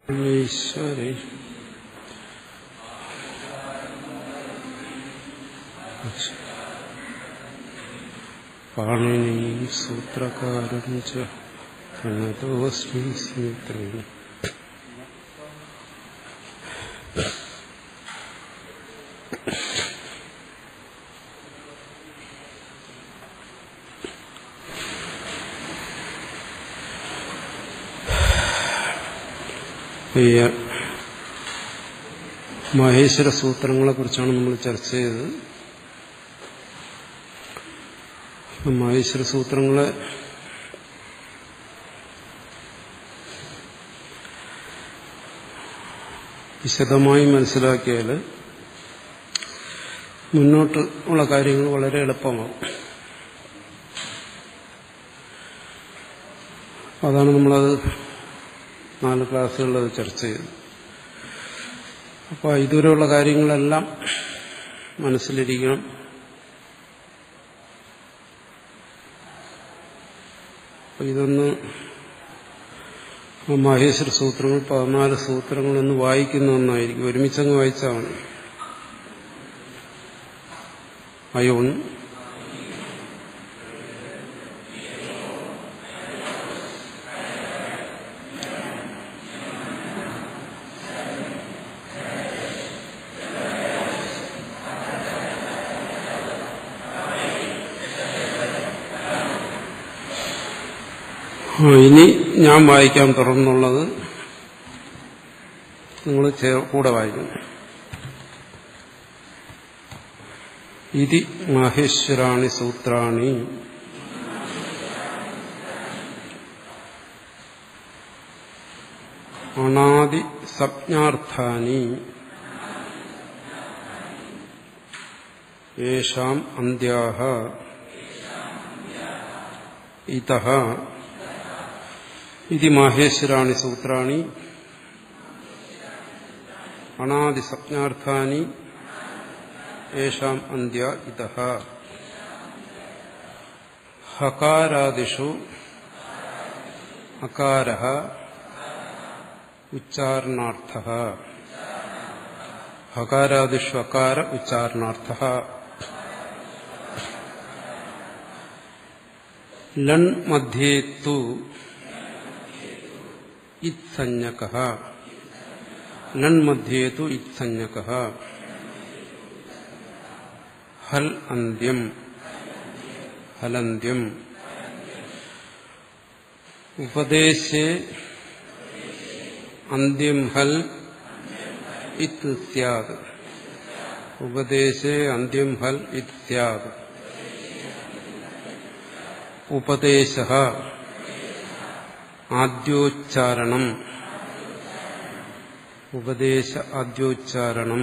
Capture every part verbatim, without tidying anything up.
ഈശ്വരേ പാണിനിം സൂത്രകാരം ച പ്രണതോസ്മി സ്മിത്രേണ. മഹേശ്വര സൂത്രങ്ങളെ കുറിച്ചാണ് നമ്മൾ ചർച്ച ചെയ്തത്. മഹേശ്വര സൂത്രങ്ങളെ വിശദമായി മനസ്സിലാക്കിയാൽ മുന്നോട്ട് ഉള്ള കാര്യങ്ങൾ വളരെ എളുപ്പമാകും. അതാണ് നമ്മളത് നാല് ക്ലാസ്സുകളിൽ ചർച്ച ചെയ്തു. അപ്പോൾ ഇതുവരെയുള്ള കാര്യങ്ങളെല്ലാം മനസ്സിലിരിക്കണം. അപ്പോൾ ഇതൊന്ന് മഹേശ്വര സൂത്രങ്ങൾ പതിനാല് സൂത്രങ്ങളൊന്ന് വായിക്കുന്ന ഒന്നായിരിക്കും. ഒരുമിച്ചങ്ങ് വായിച്ചാൽ മതി. അയോൺ ഇനി ഞാൻ വായിക്കാൻ തുടർന്നുള്ളത് നിങ്ങൾ കൂടെ വായിക്കണം. ഇതി മഹേശ്വരാണി സൂത്രാണി അനാദി സംജ്ഞാർത്ഥാനി യേഷാം അന്ത്യാഃ ഇതഃ ഇതി മഹേശ്വരാണി സൂത്രാണി അനാദി സംജ്ഞാർത്ഥാനി യേഷാം അന്ത്യ ഇതഃ. ഹകാരാദിഷു അകാരഃ ഉച്ചാരണാർത്ഥഃ. ഹകാരാദിഷു അകാര ഉച്ചാരണാർത്ഥഃ. ലൺ മധ്യേ തു ഇത്സഞ്ജകഃ. ലൺ മധ്യേ തു ഇത്സഞ്ജകഃ. ഹൽ അന്ത്യം ഹലന്ത്യം. ഉപദേശേ അന്ത്യം ഹൽ ഇത് സ്യാദ്. ഉപദേശേ അന്ത്യം ഹൽ ഇത് സ്യാദ്. ഉപദേശഃ ആദ്യോച്ചാരണം. ഉപദേശ ആദ്യോച്ചാരണം.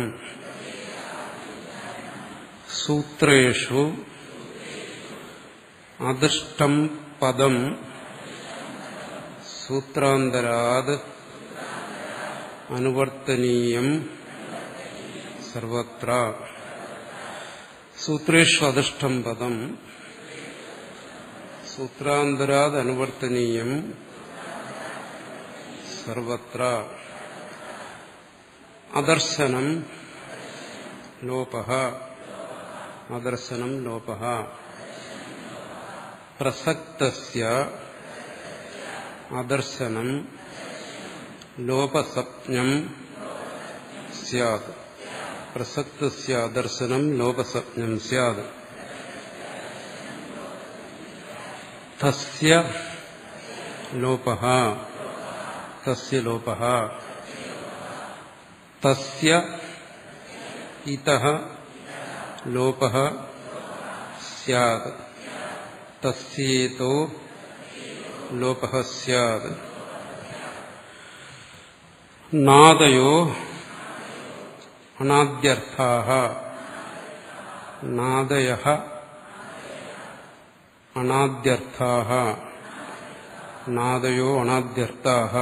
സൂത്രേഷു അദൃഷ്ടം പദം സൂത്രാന്തരാത് അനുവർത്തനീയം സർവത്ര. സൂത്രേഷു അദൃഷ്ടം പദം സൂത്രാന്തരാത് അനുവർത്തനീയം സർവത്ര. അദർശനം ലോപഃ. അദർശനം ലോപഃ. പ്രസക്തസ്യ അദർശനം ലോപസപ്ഞം സ്യാത്. പ്രസക്തസ്യ അദർശനം ലോപസപ്ഞം സ്യാത്. തസ്യ ലോപഃ. തസ്യ ലോപഃ. തസ്യ ഇതഃ ലോപഃ സ്യാത്. തസ്യേതോ ലോപഃ സ്യാത്. നാദയോ അനാദ്യർത്ഥാഃ. നാദയഃ അനാദ്യർത്ഥാഃ. നാദയോ അനാദ്യർത്ഥാഃ.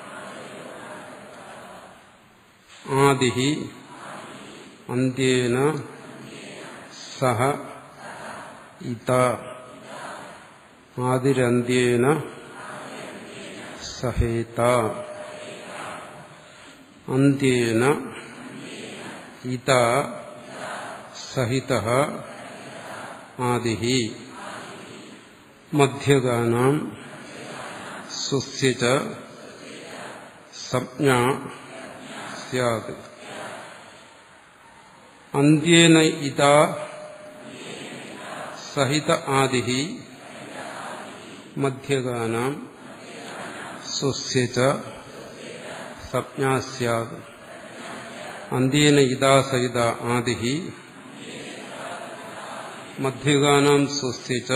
ആദിഹി അന്ത്യേന സഹ ഇത. ആദിരന്ത്യേന സഹേത. അന്ത്യേന ഇത സഹിതഃ ആദിഹി മധ്യഗാനാം സ്വസ്യച സംജ്ഞാ സ്യാത്. അന്ത്യേന ഇത സഹിത ആദിഹി മധ്യഗാനാം സ്വസ്യച സംജ്ഞാ സ്യാത്. അന്ത്യേന ഇതാ സഹിത ആദിഹി മധ്യഗാനാം സ്വസ്യച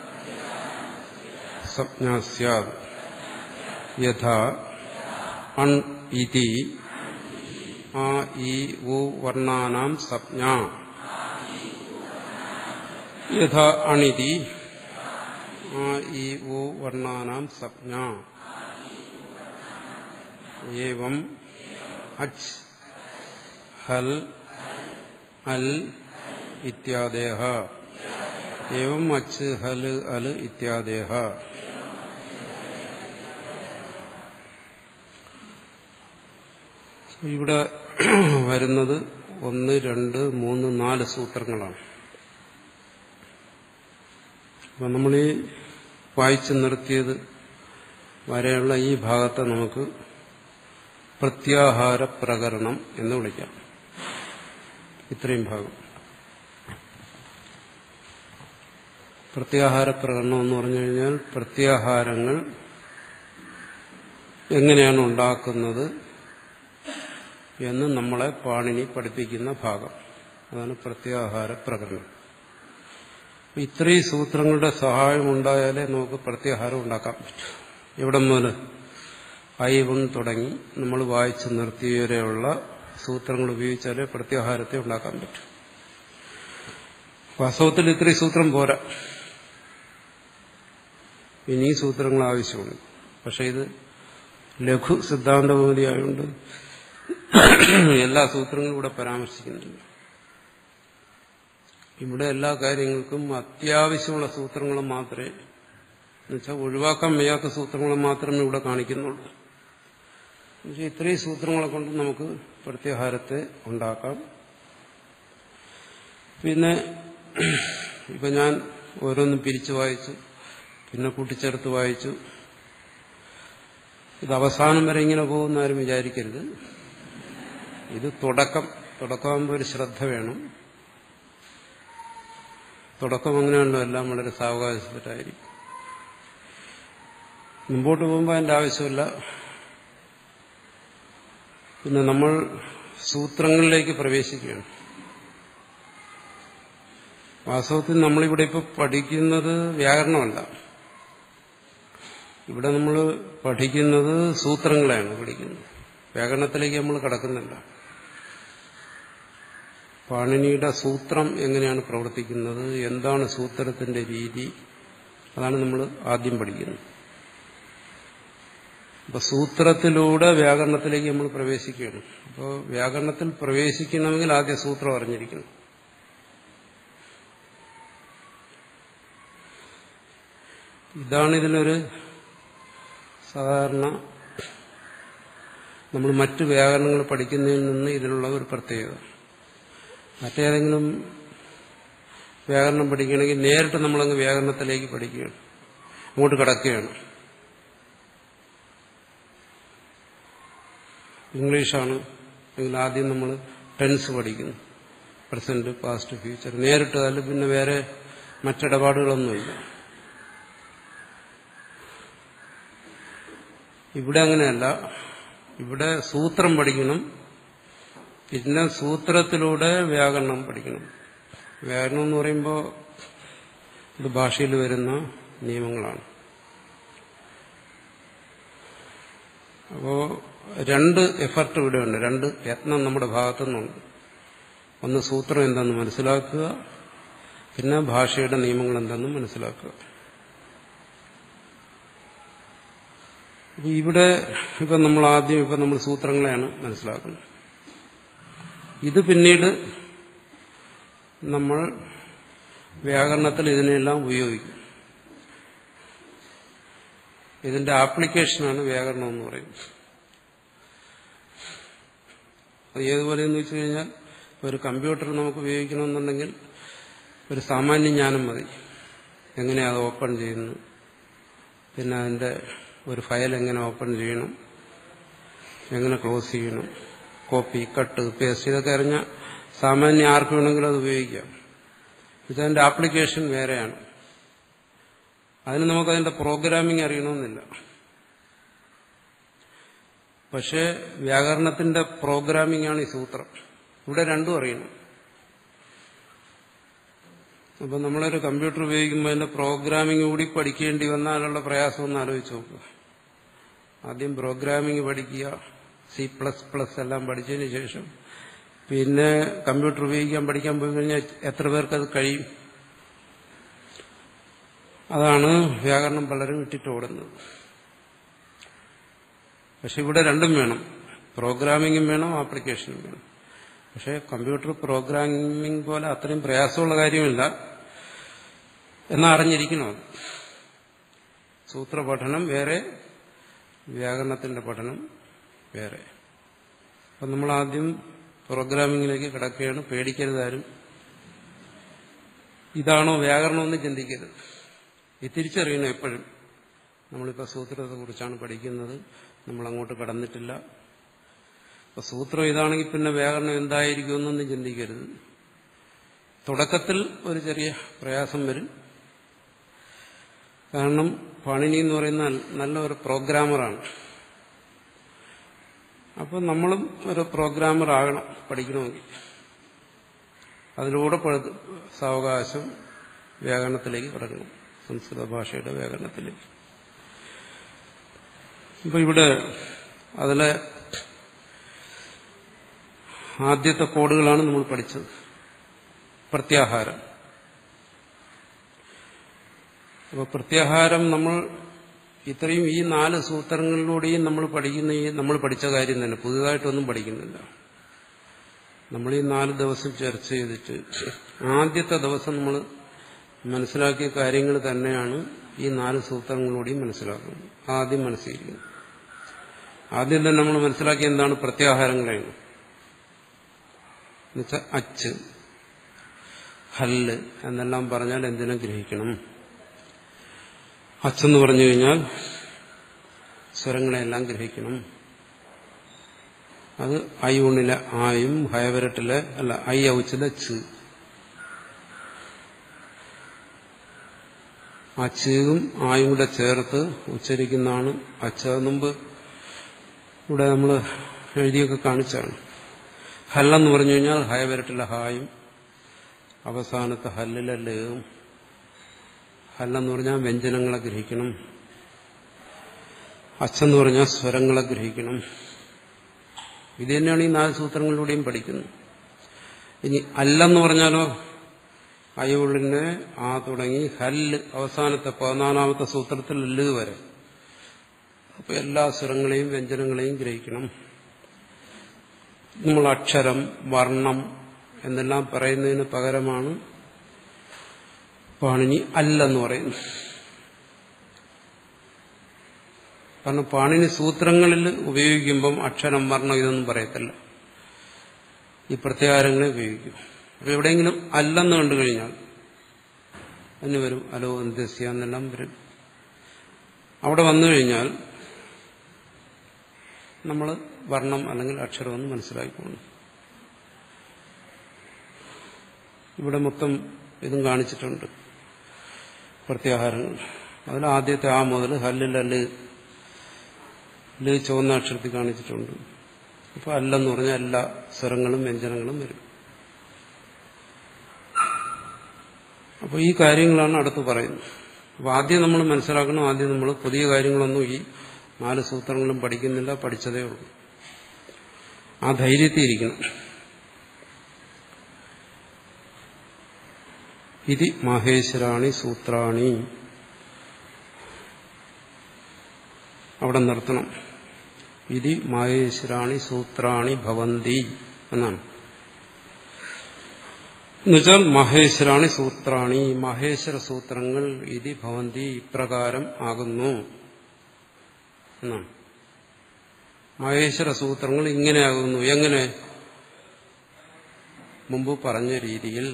സംജ്ഞാ സ്യാത്. യഥാ അൺ ഇതി ആ ഇ ഉ വർണ്ണാനാം സംജ്ഞാ. യഥാ അണിതി ആ ഇ ഉ വർണ്ണാനാം സംജ്ഞാ. ഏവം അച്ച് ഹൽ അൽ ഇത്യാദയഃ. ഏവം അച്ച് ഹൽ അൽ ഇത്യാദയഃ. ഇവിടെ വരുന്നത് ഒന്ന് രണ്ട് മൂന്ന് നാല് സൂത്രങ്ങളാണ്. അപ്പം നമ്മൾ ഈ വായിച്ചു നിർത്തിയത് വരെയുള്ള ഈ ഭാഗത്തെ നമുക്ക് പ്രത്യാഹാര പ്രകരണം എന്ന് വിളിക്കാം. ഇത്രയും ഭാഗം പ്രത്യാഹാര പ്രകരണം എന്ന് പറഞ്ഞു കഴിഞ്ഞാൽ പ്രത്യാഹാരങ്ങൾ എങ്ങനെയാണ് ഉണ്ടാക്കുന്നത് എന്ന് നമ്മളെ പാണിനി പഠിപ്പിക്കുന്ന ഭാഗം. അതാണ് പ്രത്യാഹാര പ്രകരണം. ഇത്രയും സൂത്രങ്ങളുടെ സഹായം ഉണ്ടായാലേ നമുക്ക് പ്രത്യാഹാരം ഉണ്ടാക്കാൻ പറ്റും. എവിടെ മുതൽ ഐവൺ തുടങ്ങി നമ്മൾ വായിച്ചു നിർത്തിയവരെയുള്ള സൂത്രങ്ങൾ ഉപയോഗിച്ചാലേ പ്രത്യാഹാരത്തെ ഉണ്ടാക്കാൻ പറ്റും. വാസ്തവത്തിൽ ഇത്രയും സൂത്രം പോരാ, ഇനി സൂത്രങ്ങൾ ആവശ്യമുണ്ട്. പക്ഷെ ഇത് ലഘു സിദ്ധാന്തകൗമുദി ആയതുകൊണ്ട് എല്ലാ സൂത്രങ്ങളും ഇവിടെ പരാമർശിക്കുന്നില്ല. ഇവിടെ എല്ലാ കാര്യങ്ങൾക്കും അത്യാവശ്യമുള്ള സൂത്രങ്ങൾ മാത്രമേ, എന്നുവെച്ചാൽ ഒഴിവാക്കാൻ വയ്യാത്ത സൂത്രങ്ങൾ മാത്രമേ ഇവിടെ കാണിക്കുന്നുള്ളൂ. എന്നുവെച്ചാൽ ഇത്രയും സൂത്രങ്ങളെ കൊണ്ട് നമുക്ക് പ്രത്യാഹാരത്തെ ഉണ്ടാക്കാം. പിന്നെ ഇപ്പൊ ഞാൻ ഓരോന്നും പിരിച്ചു വായിച്ചു, പിന്നെ കൂട്ടിച്ചേർത്ത് വായിച്ചു. ഇത് അവസാനം വരെ ഇങ്ങനെ പോകുന്ന ആരും വിചാരിക്കരുത്. ഇത് തുടക്കം തുടക്കമാകുമ്പോൾ ഒരു ശ്രദ്ധ വേണം. തുടക്കം അങ്ങനെയാണല്ലോ, എല്ലാം വളരെ സാവകാശത്തിലായിരിക്കും. മുമ്പോട്ട് പോകുമ്പോൾ അതിൻ്റെ ആവശ്യമില്ല. പിന്നെ നമ്മൾ സൂത്രങ്ങളിലേക്ക് പ്രവേശിക്കുകയാണ്. വാസ്തവത്തിൽ നമ്മളിവിടെ ഇപ്പോൾ പഠിക്കുന്നത് വ്യാകരണമല്ല, ഇവിടെ നമ്മൾ പഠിക്കുന്നത് സൂത്രങ്ങളെയാണ് പഠിക്കുന്നത്. വ്യാകരണത്തിലേക്ക് നമ്മൾ കടക്കുന്നില്ല. പാണിനിയുടെ സൂത്രം എങ്ങനെയാണ് പ്രവർത്തിക്കുന്നത്, എന്താണ് സൂത്രത്തിന്റെ രീതി, അതാണ് നമ്മൾ ആദ്യം പഠിക്കുന്നത്. അപ്പൊ സൂത്രത്തിലൂടെ വ്യാകരണത്തിലേക്ക് നമ്മൾ പ്രവേശിക്കുകയാണ്. അപ്പോൾ വ്യാകരണത്തിൽ പ്രവേശിക്കണമെങ്കിൽ ആദ്യം സൂത്രം അറിഞ്ഞിരിക്കണം. ഇതാണ് ഇതിനൊരു സാധാരണ നമ്മൾ മറ്റു വ്യാകരണങ്ങൾ പഠിക്കുന്നതിൽ നിന്ന് ഇതിനുള്ള ഒരു പ്രത്യേകത. മറ്റേതെങ്കിലും വ്യാകരണം പഠിക്കുകയാണെങ്കിൽ നേരിട്ട് നമ്മളങ്ങ് വ്യാകരണത്തിലേക്ക് പഠിക്കുകയാണ്, അങ്ങോട്ട് കടക്കുകയാണ്. ഇംഗ്ലീഷാണ് എങ്കിൽ ആദ്യം നമ്മൾ ടെൻസ് പഠിക്കുന്നു, പ്രസന്റ് പാസ്റ്റ് ഫ്യൂച്ചർ, നേരിട്ട്. അതിൽ പിന്നെ വേറെ മറ്റിടപാടുകളൊന്നുമില്ല. ഇവിടെ അങ്ങനെയല്ല. ഇവിടെ സൂത്രം പഠിക്കണം, പിന്നെ സൂത്രത്തിലൂടെ വ്യാകരണം പഠിക്കണം. വ്യാകരണം എന്ന് പറയുമ്പോൾ ഇത് ഭാഷയിൽ വരുന്ന നിയമങ്ങളാണ്. അപ്പോൾ രണ്ട് എഫർട്ട് ഇവിടെയുണ്ട്, രണ്ട് യത്നം നമ്മുടെ ഭാഗത്തുനിന്നുണ്ട്. ഒന്ന് സൂത്രം എന്താണെന്ന് മനസ്സിലാക്കുക, പിന്നെ ഭാഷയുടെ നിയമങ്ങൾ എന്താണെന്ന് മനസ്സിലാക്കുക. ഇവിടെ ഇപ്പം നമ്മൾ ആദ്യം ഇപ്പം നമ്മൾ സൂത്രങ്ങളെയാണ് മനസ്സിലാക്കുന്നത്. ഇത് പിന്നീട് നമ്മൾ വ്യാകരണത്തിൽ ഇതിനെല്ലാം ഉപയോഗിക്കും. ഇതിന്റെ ആപ്ലിക്കേഷനാണ് വ്യാകരണം എന്ന് പറയുന്നത്. അത് ഏതുപോലെയെന്ന് വെച്ച് കഴിഞ്ഞാൽ ഒരു കമ്പ്യൂട്ടർ നമുക്ക് ഉപയോഗിക്കണമെന്നുണ്ടെങ്കിൽ ഒരു സാമാന്യ ജ്ഞാനം മതി. എങ്ങനെയാണ് അത് ഓപ്പൺ ചെയ്യുന്നത്, പിന്നെ അതിൻ്റെ ഒരു ഫയൽ എങ്ങനെ ഓപ്പൺ ചെയ്യണം, എങ്ങനെ ക്ലോസ് ചെയ്യണം, കോപ്പി കട്ട് പേസ്റ്റ് ഇതൊക്കെ അറിഞ്ഞാൽ സാമാന്യ ആർക്ക് വേണമെങ്കിലും അത് ഉപയോഗിക്കാം. ഇതതിൻ്റെ ആപ്ലിക്കേഷൻ വേറെയാണ്. അതിന് നമുക്കതിൻ്റെ പ്രോഗ്രാമിംഗ് അറിയണമെന്നില്ല. പക്ഷേ വ്യാകരണത്തിന്റെ പ്രോഗ്രാമിംഗ് ആണ് ഈ സൂത്രം. ഇവിടെ രണ്ടും അറിയണം. അപ്പം നമ്മളൊരു കമ്പ്യൂട്ടർ ഉപയോഗിക്കുമ്പോൾ അതിന്റെ പ്രോഗ്രാമിംഗ് കൂടി പഠിക്കേണ്ടി വന്നാലുള്ള പ്രയാസം ഒന്ന് ആലോചിച്ച് നോക്കുക. ആദ്യം പ്രോഗ്രാമിംഗ് പഠിക്കുക, സി പ്ലസ് പ്ലസ് എല്ലാം പഠിച്ചതിന് ശേഷം പിന്നെ കമ്പ്യൂട്ടർ ഉപയോഗിക്കാൻ പഠിക്കാൻ പോയി കഴിഞ്ഞാൽ എത്ര പേർക്ക് അത് കഴിയും? അതാണ് വ്യാകരണം പലരും ഇട്ടിട്ട് ഓടുന്നത്. പക്ഷെ ഇവിടെ രണ്ടും വേണം, പ്രോഗ്രാമിംഗും വേണം, ആപ്ലിക്കേഷനും വേണം. പക്ഷെ കമ്പ്യൂട്ടർ പ്രോഗ്രാമിംഗ് പോലെ അത്രയും പ്രയാസമുള്ള കാര്യമില്ല എന്നാ അറിഞ്ഞിരിക്കണം. അത് സൂത്രപഠനം വേറെ, വ്യാകരണത്തിന്റെ പഠനം വേറെ. അപ്പം നമ്മൾ ആദ്യം പ്രോഗ്രാമിംഗിലേക്ക് കിടക്കുകയാണ്. പേടിക്കരുതാരും. ഇതാണോ വ്യാകരണമെന്ന് ചിന്തിക്കരുത്. ഇത് തിരിച്ചറിയണം എപ്പോഴും. നമ്മളിപ്പോൾ സൂത്രത്തെ കുറിച്ചാണ് പഠിക്കുന്നത്, നമ്മൾ അങ്ങോട്ട് കടന്നിട്ടില്ല. അപ്പൊ സൂത്രം ഇതാണെങ്കിൽ പിന്നെ വ്യാകരണം എന്തായിരിക്കും എന്നൊന്നും ചിന്തിക്കരുത്. തുടക്കത്തിൽ ഒരു ചെറിയ പ്രയാസം വരും. കാരണം പാണിനി എന്ന് പറയുന്ന നല്ല ഒരു പ്രോഗ്രാമറാണ്. അപ്പോൾ നമ്മളും ഒരു പ്രോഗ്രാമർ ആകണം പഠിക്കണമെങ്കിൽ. അതിലൂടെ സാവകാശം വ്യാകരണത്തിലേക്ക് കടക്കണം, സംസ്കൃത ഭാഷയുടെ വ്യാകരണത്തിലേക്ക്. ഇപ്പൊ ഇവിടെ അതിലെ ആദ്യത്തെ കോഡുകളാണ് നമ്മൾ പഠിച്ചത്. പ്രത്യാഹാരം. അപ്പോൾ പ്രത്യാഹാരം നമ്മൾ ഇത്രയും ഈ നാല് സൂത്രങ്ങളിലൂടെയും നമ്മൾ പഠിക്കുന്ന ഈ നമ്മൾ പഠിച്ച കാര്യം തന്നെ, പുതുതായിട്ടൊന്നും പഠിക്കുന്നില്ല. നമ്മൾ ഈ നാല് ദിവസം ചർച്ച ചെയ്തിട്ട് ആദ്യത്തെ ദിവസം നമ്മൾ മനസ്സിലാക്കിയ കാര്യങ്ങൾ തന്നെയാണ് ഈ നാല് സൂത്രങ്ങളിലൂടെയും മനസ്സിലാക്കുന്നത്. ആദ്യം മനസ്സിലാക്കുന്നത് ആദ്യം തന്നെ നമ്മൾ മനസ്സിലാക്കിയ എന്താണ്? പ്രത്യാഹാരങ്ങളാണ്. എന്നുവെച്ചാൽ അച്ച്, ഹല്ല് എന്നെല്ലാം പറഞ്ഞാൽ എന്തിനെ ഗ്രഹിക്കണം? അച്ചെന്ന് പറഞ്ഞു കഴിഞ്ഞാൽ സ്വരങ്ങളെല്ലാം ഗ്രഹിക്കണം. അത് ഐ ഊണിലെ ആയും ഹയവരട്ടിലെ അല്ല ഐ ഔച്ചിലെ ച്. ആ ചീവും ആയും കൂടെ ചേർത്ത് ഉച്ചരിക്കുന്നതാണ് അച്ച. മുമ്പ് ഇവിടെ നമ്മൾ എഴുതിയൊക്കെ കാണിച്ചാണ്. ഹല്ലെന്ന് പറഞ്ഞു കഴിഞ്ഞാൽ ഹയവരട്ടിലെ ഹായും അവസാനത്തെ ഹല്ലിലെ ലേവും. ഹല്ലെന്ന് പറഞ്ഞാൽ വ്യഞ്ജനങ്ങളെ ഗ്രഹിക്കണം. അച്ചെന്ന് പറഞ്ഞാൽ സ്വരങ്ങളെ ഗ്രഹിക്കണം. ഇത് തന്നെയാണ് ഈ നാല് സൂത്രങ്ങളിലൂടെയും പഠിക്കുന്നത്. ഇനി അല്ലെന്ന് പറഞ്ഞാലോ അയ്യുള്ളിനെ ആ തുടങ്ങി ഹല്ല് അവസാനത്തെ പതിനാലാമത്തെ സൂത്രത്തിൽ ല് വരെ. അപ്പൊ എല്ലാ സ്വരങ്ങളെയും വ്യഞ്ജനങ്ങളെയും ഗ്രഹിക്കണം. നമ്മൾ അക്ഷരം, വർണ്ണം എന്നെല്ലാം പറയുന്നതിന് പകരമാണ് പാണിനി അല്ലെന്ന് പറയുന്നത്. കാരണം പാണിനി സൂത്രങ്ങളിൽ ഉപയോഗിക്കുമ്പം അക്ഷരം, വർണ്ണം ഇതൊന്നും പറയത്തില്ല. ഈ പ്രത്യാഹാരങ്ങളെ ഉപയോഗിക്കും. അപ്പൊ എവിടെയെങ്കിലും അല്ലെന്ന് കണ്ടു കഴിഞ്ഞാൽ അതിന് വരും അലോ അന്ത്യസ്യ എന്നെല്ലാം വരും. അവിടെ വന്നു കഴിഞ്ഞാൽ നമ്മൾ വർണ്ണം അല്ലെങ്കിൽ അക്ഷരമെന്ന് മനസ്സിലാക്കിക്കൊള്ളു. ഇവിടെ മൊത്തം ഇതും കാണിച്ചിട്ടുണ്ട്, പ്രത്യാഹാരങ്ങൾ. അതിൽ ആദ്യത്തെ ആ മുതൽ ഹല്ലിൽ അല്ല് ല് ചുവന്ന അക്ഷരത്തിൽ കാണിച്ചിട്ടുണ്ട്. അപ്പൊ അല്ലെന്ന് പറഞ്ഞാൽ എല്ലാ സ്വരങ്ങളും വ്യഞ്ജനങ്ങളും വരും. അപ്പോൾ ഈ കാര്യങ്ങളാണ് അടുത്ത് പറയുന്നത്. അപ്പോൾ ആദ്യം നമ്മൾ മനസ്സിലാക്കണം, ആദ്യം നമ്മൾ പുതിയ കാര്യങ്ങളൊന്നും ഈ നാല് സൂത്രങ്ങളും പഠിക്കുന്നില്ല, പഠിച്ചതേ ഉള്ളൂ. ആ ധൈര്യത്തിൽ ഇരിക്കണം. ഇതി മാഹേശ്വരാണി സൂത്രാണി. അവിടെ നിർത്തണം. ഇതി മാഹേശ്വരാണി സൂത്രാണി ഭവന്തി എന്നാണ്. എന്നുവെച്ചാൽ മഹേശ്വരാണി സൂത്രാണി, മഹേശ്വര സൂത്രങ്ങൾ ഇതി ഭവന്തി ഇപ്രകാരം ആകുന്നു എന്നാണ്. മഹേശ്വര സൂത്രങ്ങൾ ഇങ്ങനെയാകുന്നു. എങ്ങനെ? മുമ്പ് പറഞ്ഞ രീതിയിൽ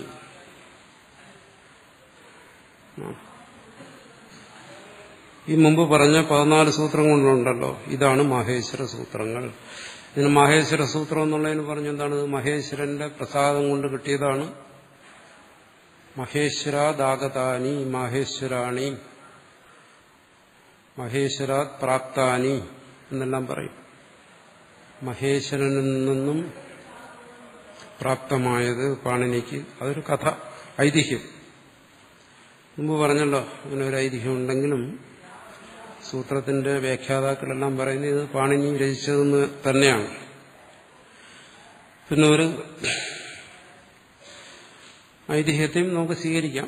ഈ മുമ്പ് പറഞ്ഞ പതിനാല് സൂത്രങ്ങളുണ്ടല്ലോ, ഇതാണ് മാഹേശ്വര സൂത്രങ്ങൾ. ഇതിന് മാഹേശ്വര സൂത്രം എന്നുള്ളതിന് പറഞ്ഞെന്താണ്? മഹേശ്വരന്റെ പ്രസാദം കൊണ്ട് കിട്ടിയതാണ്. മഹേശ്വരാദാഗതാനി മാഹേശ്വരാണി മഹേശ്വരാത് പ്രാപ്താനി എന്നെല്ലാം പറയും. മഹേശ്വരനിൽ നിന്നും പ്രാപ്തമായത് പാണിനിക്ക്, അതൊരു കഥ, ഐതിഹ്യം. മുമ്പ് പറഞ്ഞല്ലോ അങ്ങനെ ഒരു ഐതിഹ്യം ഉണ്ടെങ്കിലും സൂത്രത്തിന്റെ വ്യാഖ്യാതാക്കളെല്ലാം പറയുന്നത് ഇത് പാണിനി രചിച്ചതെന്ന് തന്നെയാണ്. പിന്നെ ഒരു ഐതിഹ്യത്തെയും നമുക്ക് സ്വീകരിക്കാം.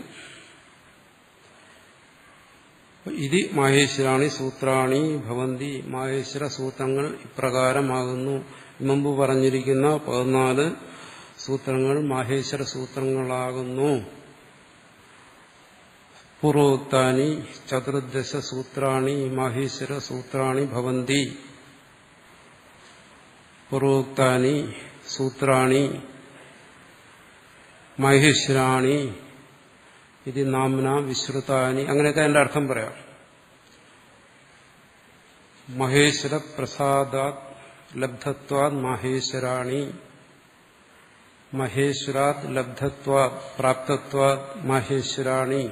ഇതി മാഹേശ്വരാണി സൂത്രാണി ഭവന്തി, മാഹേശ്വര സൂത്രങ്ങൾ ഇപ്രകാരമാകുന്നു. മുമ്പ് പറഞ്ഞിരിക്കുന്ന പതിനാല് സൂത്രങ്ങൾ മാഹേശ്വര സൂത്രങ്ങളാകുന്നു. പൂർവോക്താനി ചതുർദശ സൂത്രാണി മാഹേശ്വര സൂത്രാണി ഭവന്തി. പൂർവോക്താനി സൂത്രാണി മാഹേശ്വരാണി ഇത് നാംന വിശ്രുതാനി. അങ്ങനെയൊക്കെ അതിന്റെ അർത്ഥം പറയാം. മഹേശ്വര പ്രസാദാത് ലബ്ധത്വാത് മാഹേശ്വരാണി, മഹേശ്വരാത് ലബ്ധത്വാത് പ്രാപ്തത്വാത് മാഹേശ്വരാണി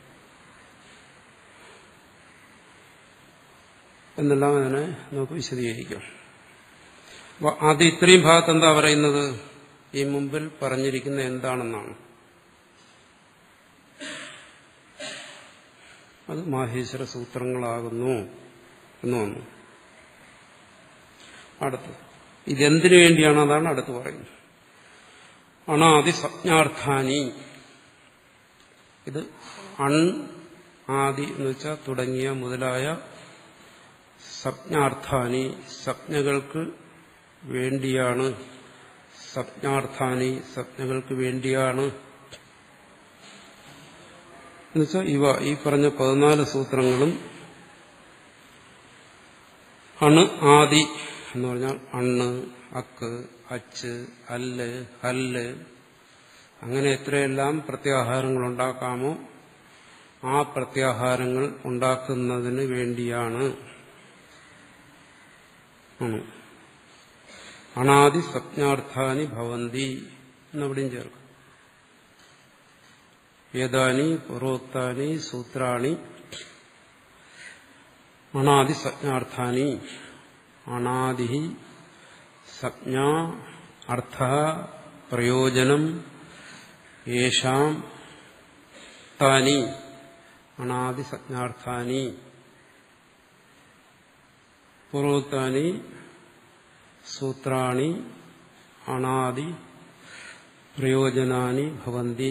എന്നെല്ലാം അതിനെ നമുക്ക് വിശദീകരിക്കാം. ആദ്യം ഇത്രയും ഭാഗത്ത് എന്താ പറയുന്നത്? ഈ മുമ്പിൽ പറഞ്ഞിരിക്കുന്ന എന്താണെന്നാണ്. അത് മാഹേശ്വര സൂത്രങ്ങളാകുന്നു എന്ന് വന്നു. അടുത്ത് ഇതെന്തിനു വേണ്ടിയാണ്? അതാണ് അടുത്ത് പറയുന്നത്. അണാദി സംജ്ഞാർത്ഥാനി. ഇത് അൺ ആദി എന്ന് വെച്ചാൽ തുടങ്ങിയ മുതലായ സംജ്ഞാർത്ഥാനി, സംജ്ഞകൾക്ക് വേണ്ടിയാണ്. സംജ്ഞാർത്ഥാനി, സംജ്ഞകൾക്ക് വേണ്ടിയാണ് എന്നുവെച്ചാൽ ഇവ ഈ പറഞ്ഞ പതിനാല് സൂത്രങ്ങളും അണ് ആദി എന്ന് പറഞ്ഞാൽ അണ്ണ്, അക്ക്, അച്ച്, അല്ല്, ഹല്ല്, അങ്ങനെ എത്രയെല്ലാം പ്രത്യാഹാരങ്ങൾ ഉണ്ടാക്കാമോ ആ പ്രത്യാഹാരങ്ങൾ ഉണ്ടാക്കുന്നതിന് വേണ്ടിയാണ്. അണാദി സംജ്ഞാർത്ഥാനി ഭവന്തി എന്നവിടെയും ചേർക്കും. ഏതാനി പൂർവോക്താനി സൂത്രാണി അണാദി സംജ്ഞാർത്ഥാനി. അണാദി സംജ്ഞാ അർത്ഥ പ്രയോജനം യേഷാം താനി അണാദി സംജ്ഞാർത്ഥാനി. പൂർവോക്താനി സൂത്രാണി അണാദി പ്രയോജനാനി ഭവന്തി.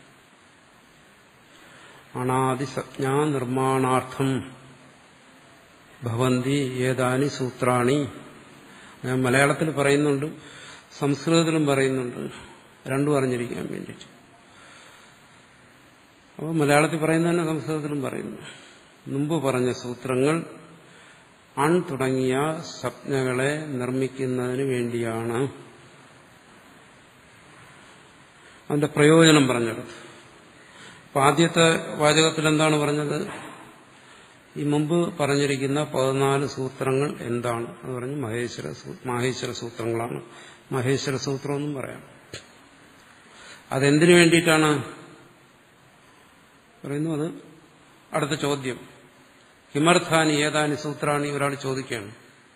അണാദി സംജ്ഞാ നിർമ്മാണാർത്ഥം ഭവന്തി ഏതാനി സൂത്രാണി. ഞാൻ മലയാളത്തിൽ പറയുന്നുണ്ട്, സംസ്കൃതത്തിലും പറയുന്നുണ്ട്, രണ്ടും അറിഞ്ഞിരിക്കാൻ വേണ്ടിയിട്ട്. അപ്പോൾ മലയാളത്തിൽ പറയുന്ന തന്നെ സംസ്കൃതത്തിലും പറയുന്നു. മുമ്പ് പറഞ്ഞ സൂത്രങ്ങൾ അൺ തുടങ്ങിയ സംജ്ഞകളെ നിർമ്മിക്കുന്നതിന് വേണ്ടിയാണ്. അതിന്റെ പ്രയോജനം പറഞ്ഞെടുത്ത്. അപ്പൊ ആദ്യത്തെ വാചകത്തിൽ എന്താണ് പറഞ്ഞത്? ഈ മുമ്പ് പറഞ്ഞിരിക്കുന്ന പതിനാല് സൂത്രങ്ങൾ എന്താണ്? അത് പറഞ്ഞു മഹേശ്വര മാഹേശ്വര സൂത്രങ്ങളാണ്. മഹേശ്വര സൂത്രം എന്നും പറയാം. അതെന്തിനു വേണ്ടിയിട്ടാണ് പറയുന്നു? അത് അടുത്ത ചോദ്യം. കിമർത്ഥാനി ഏതാനി സൂത്രാണി ഒരാൾ ചോദിക്കുകയാണ്.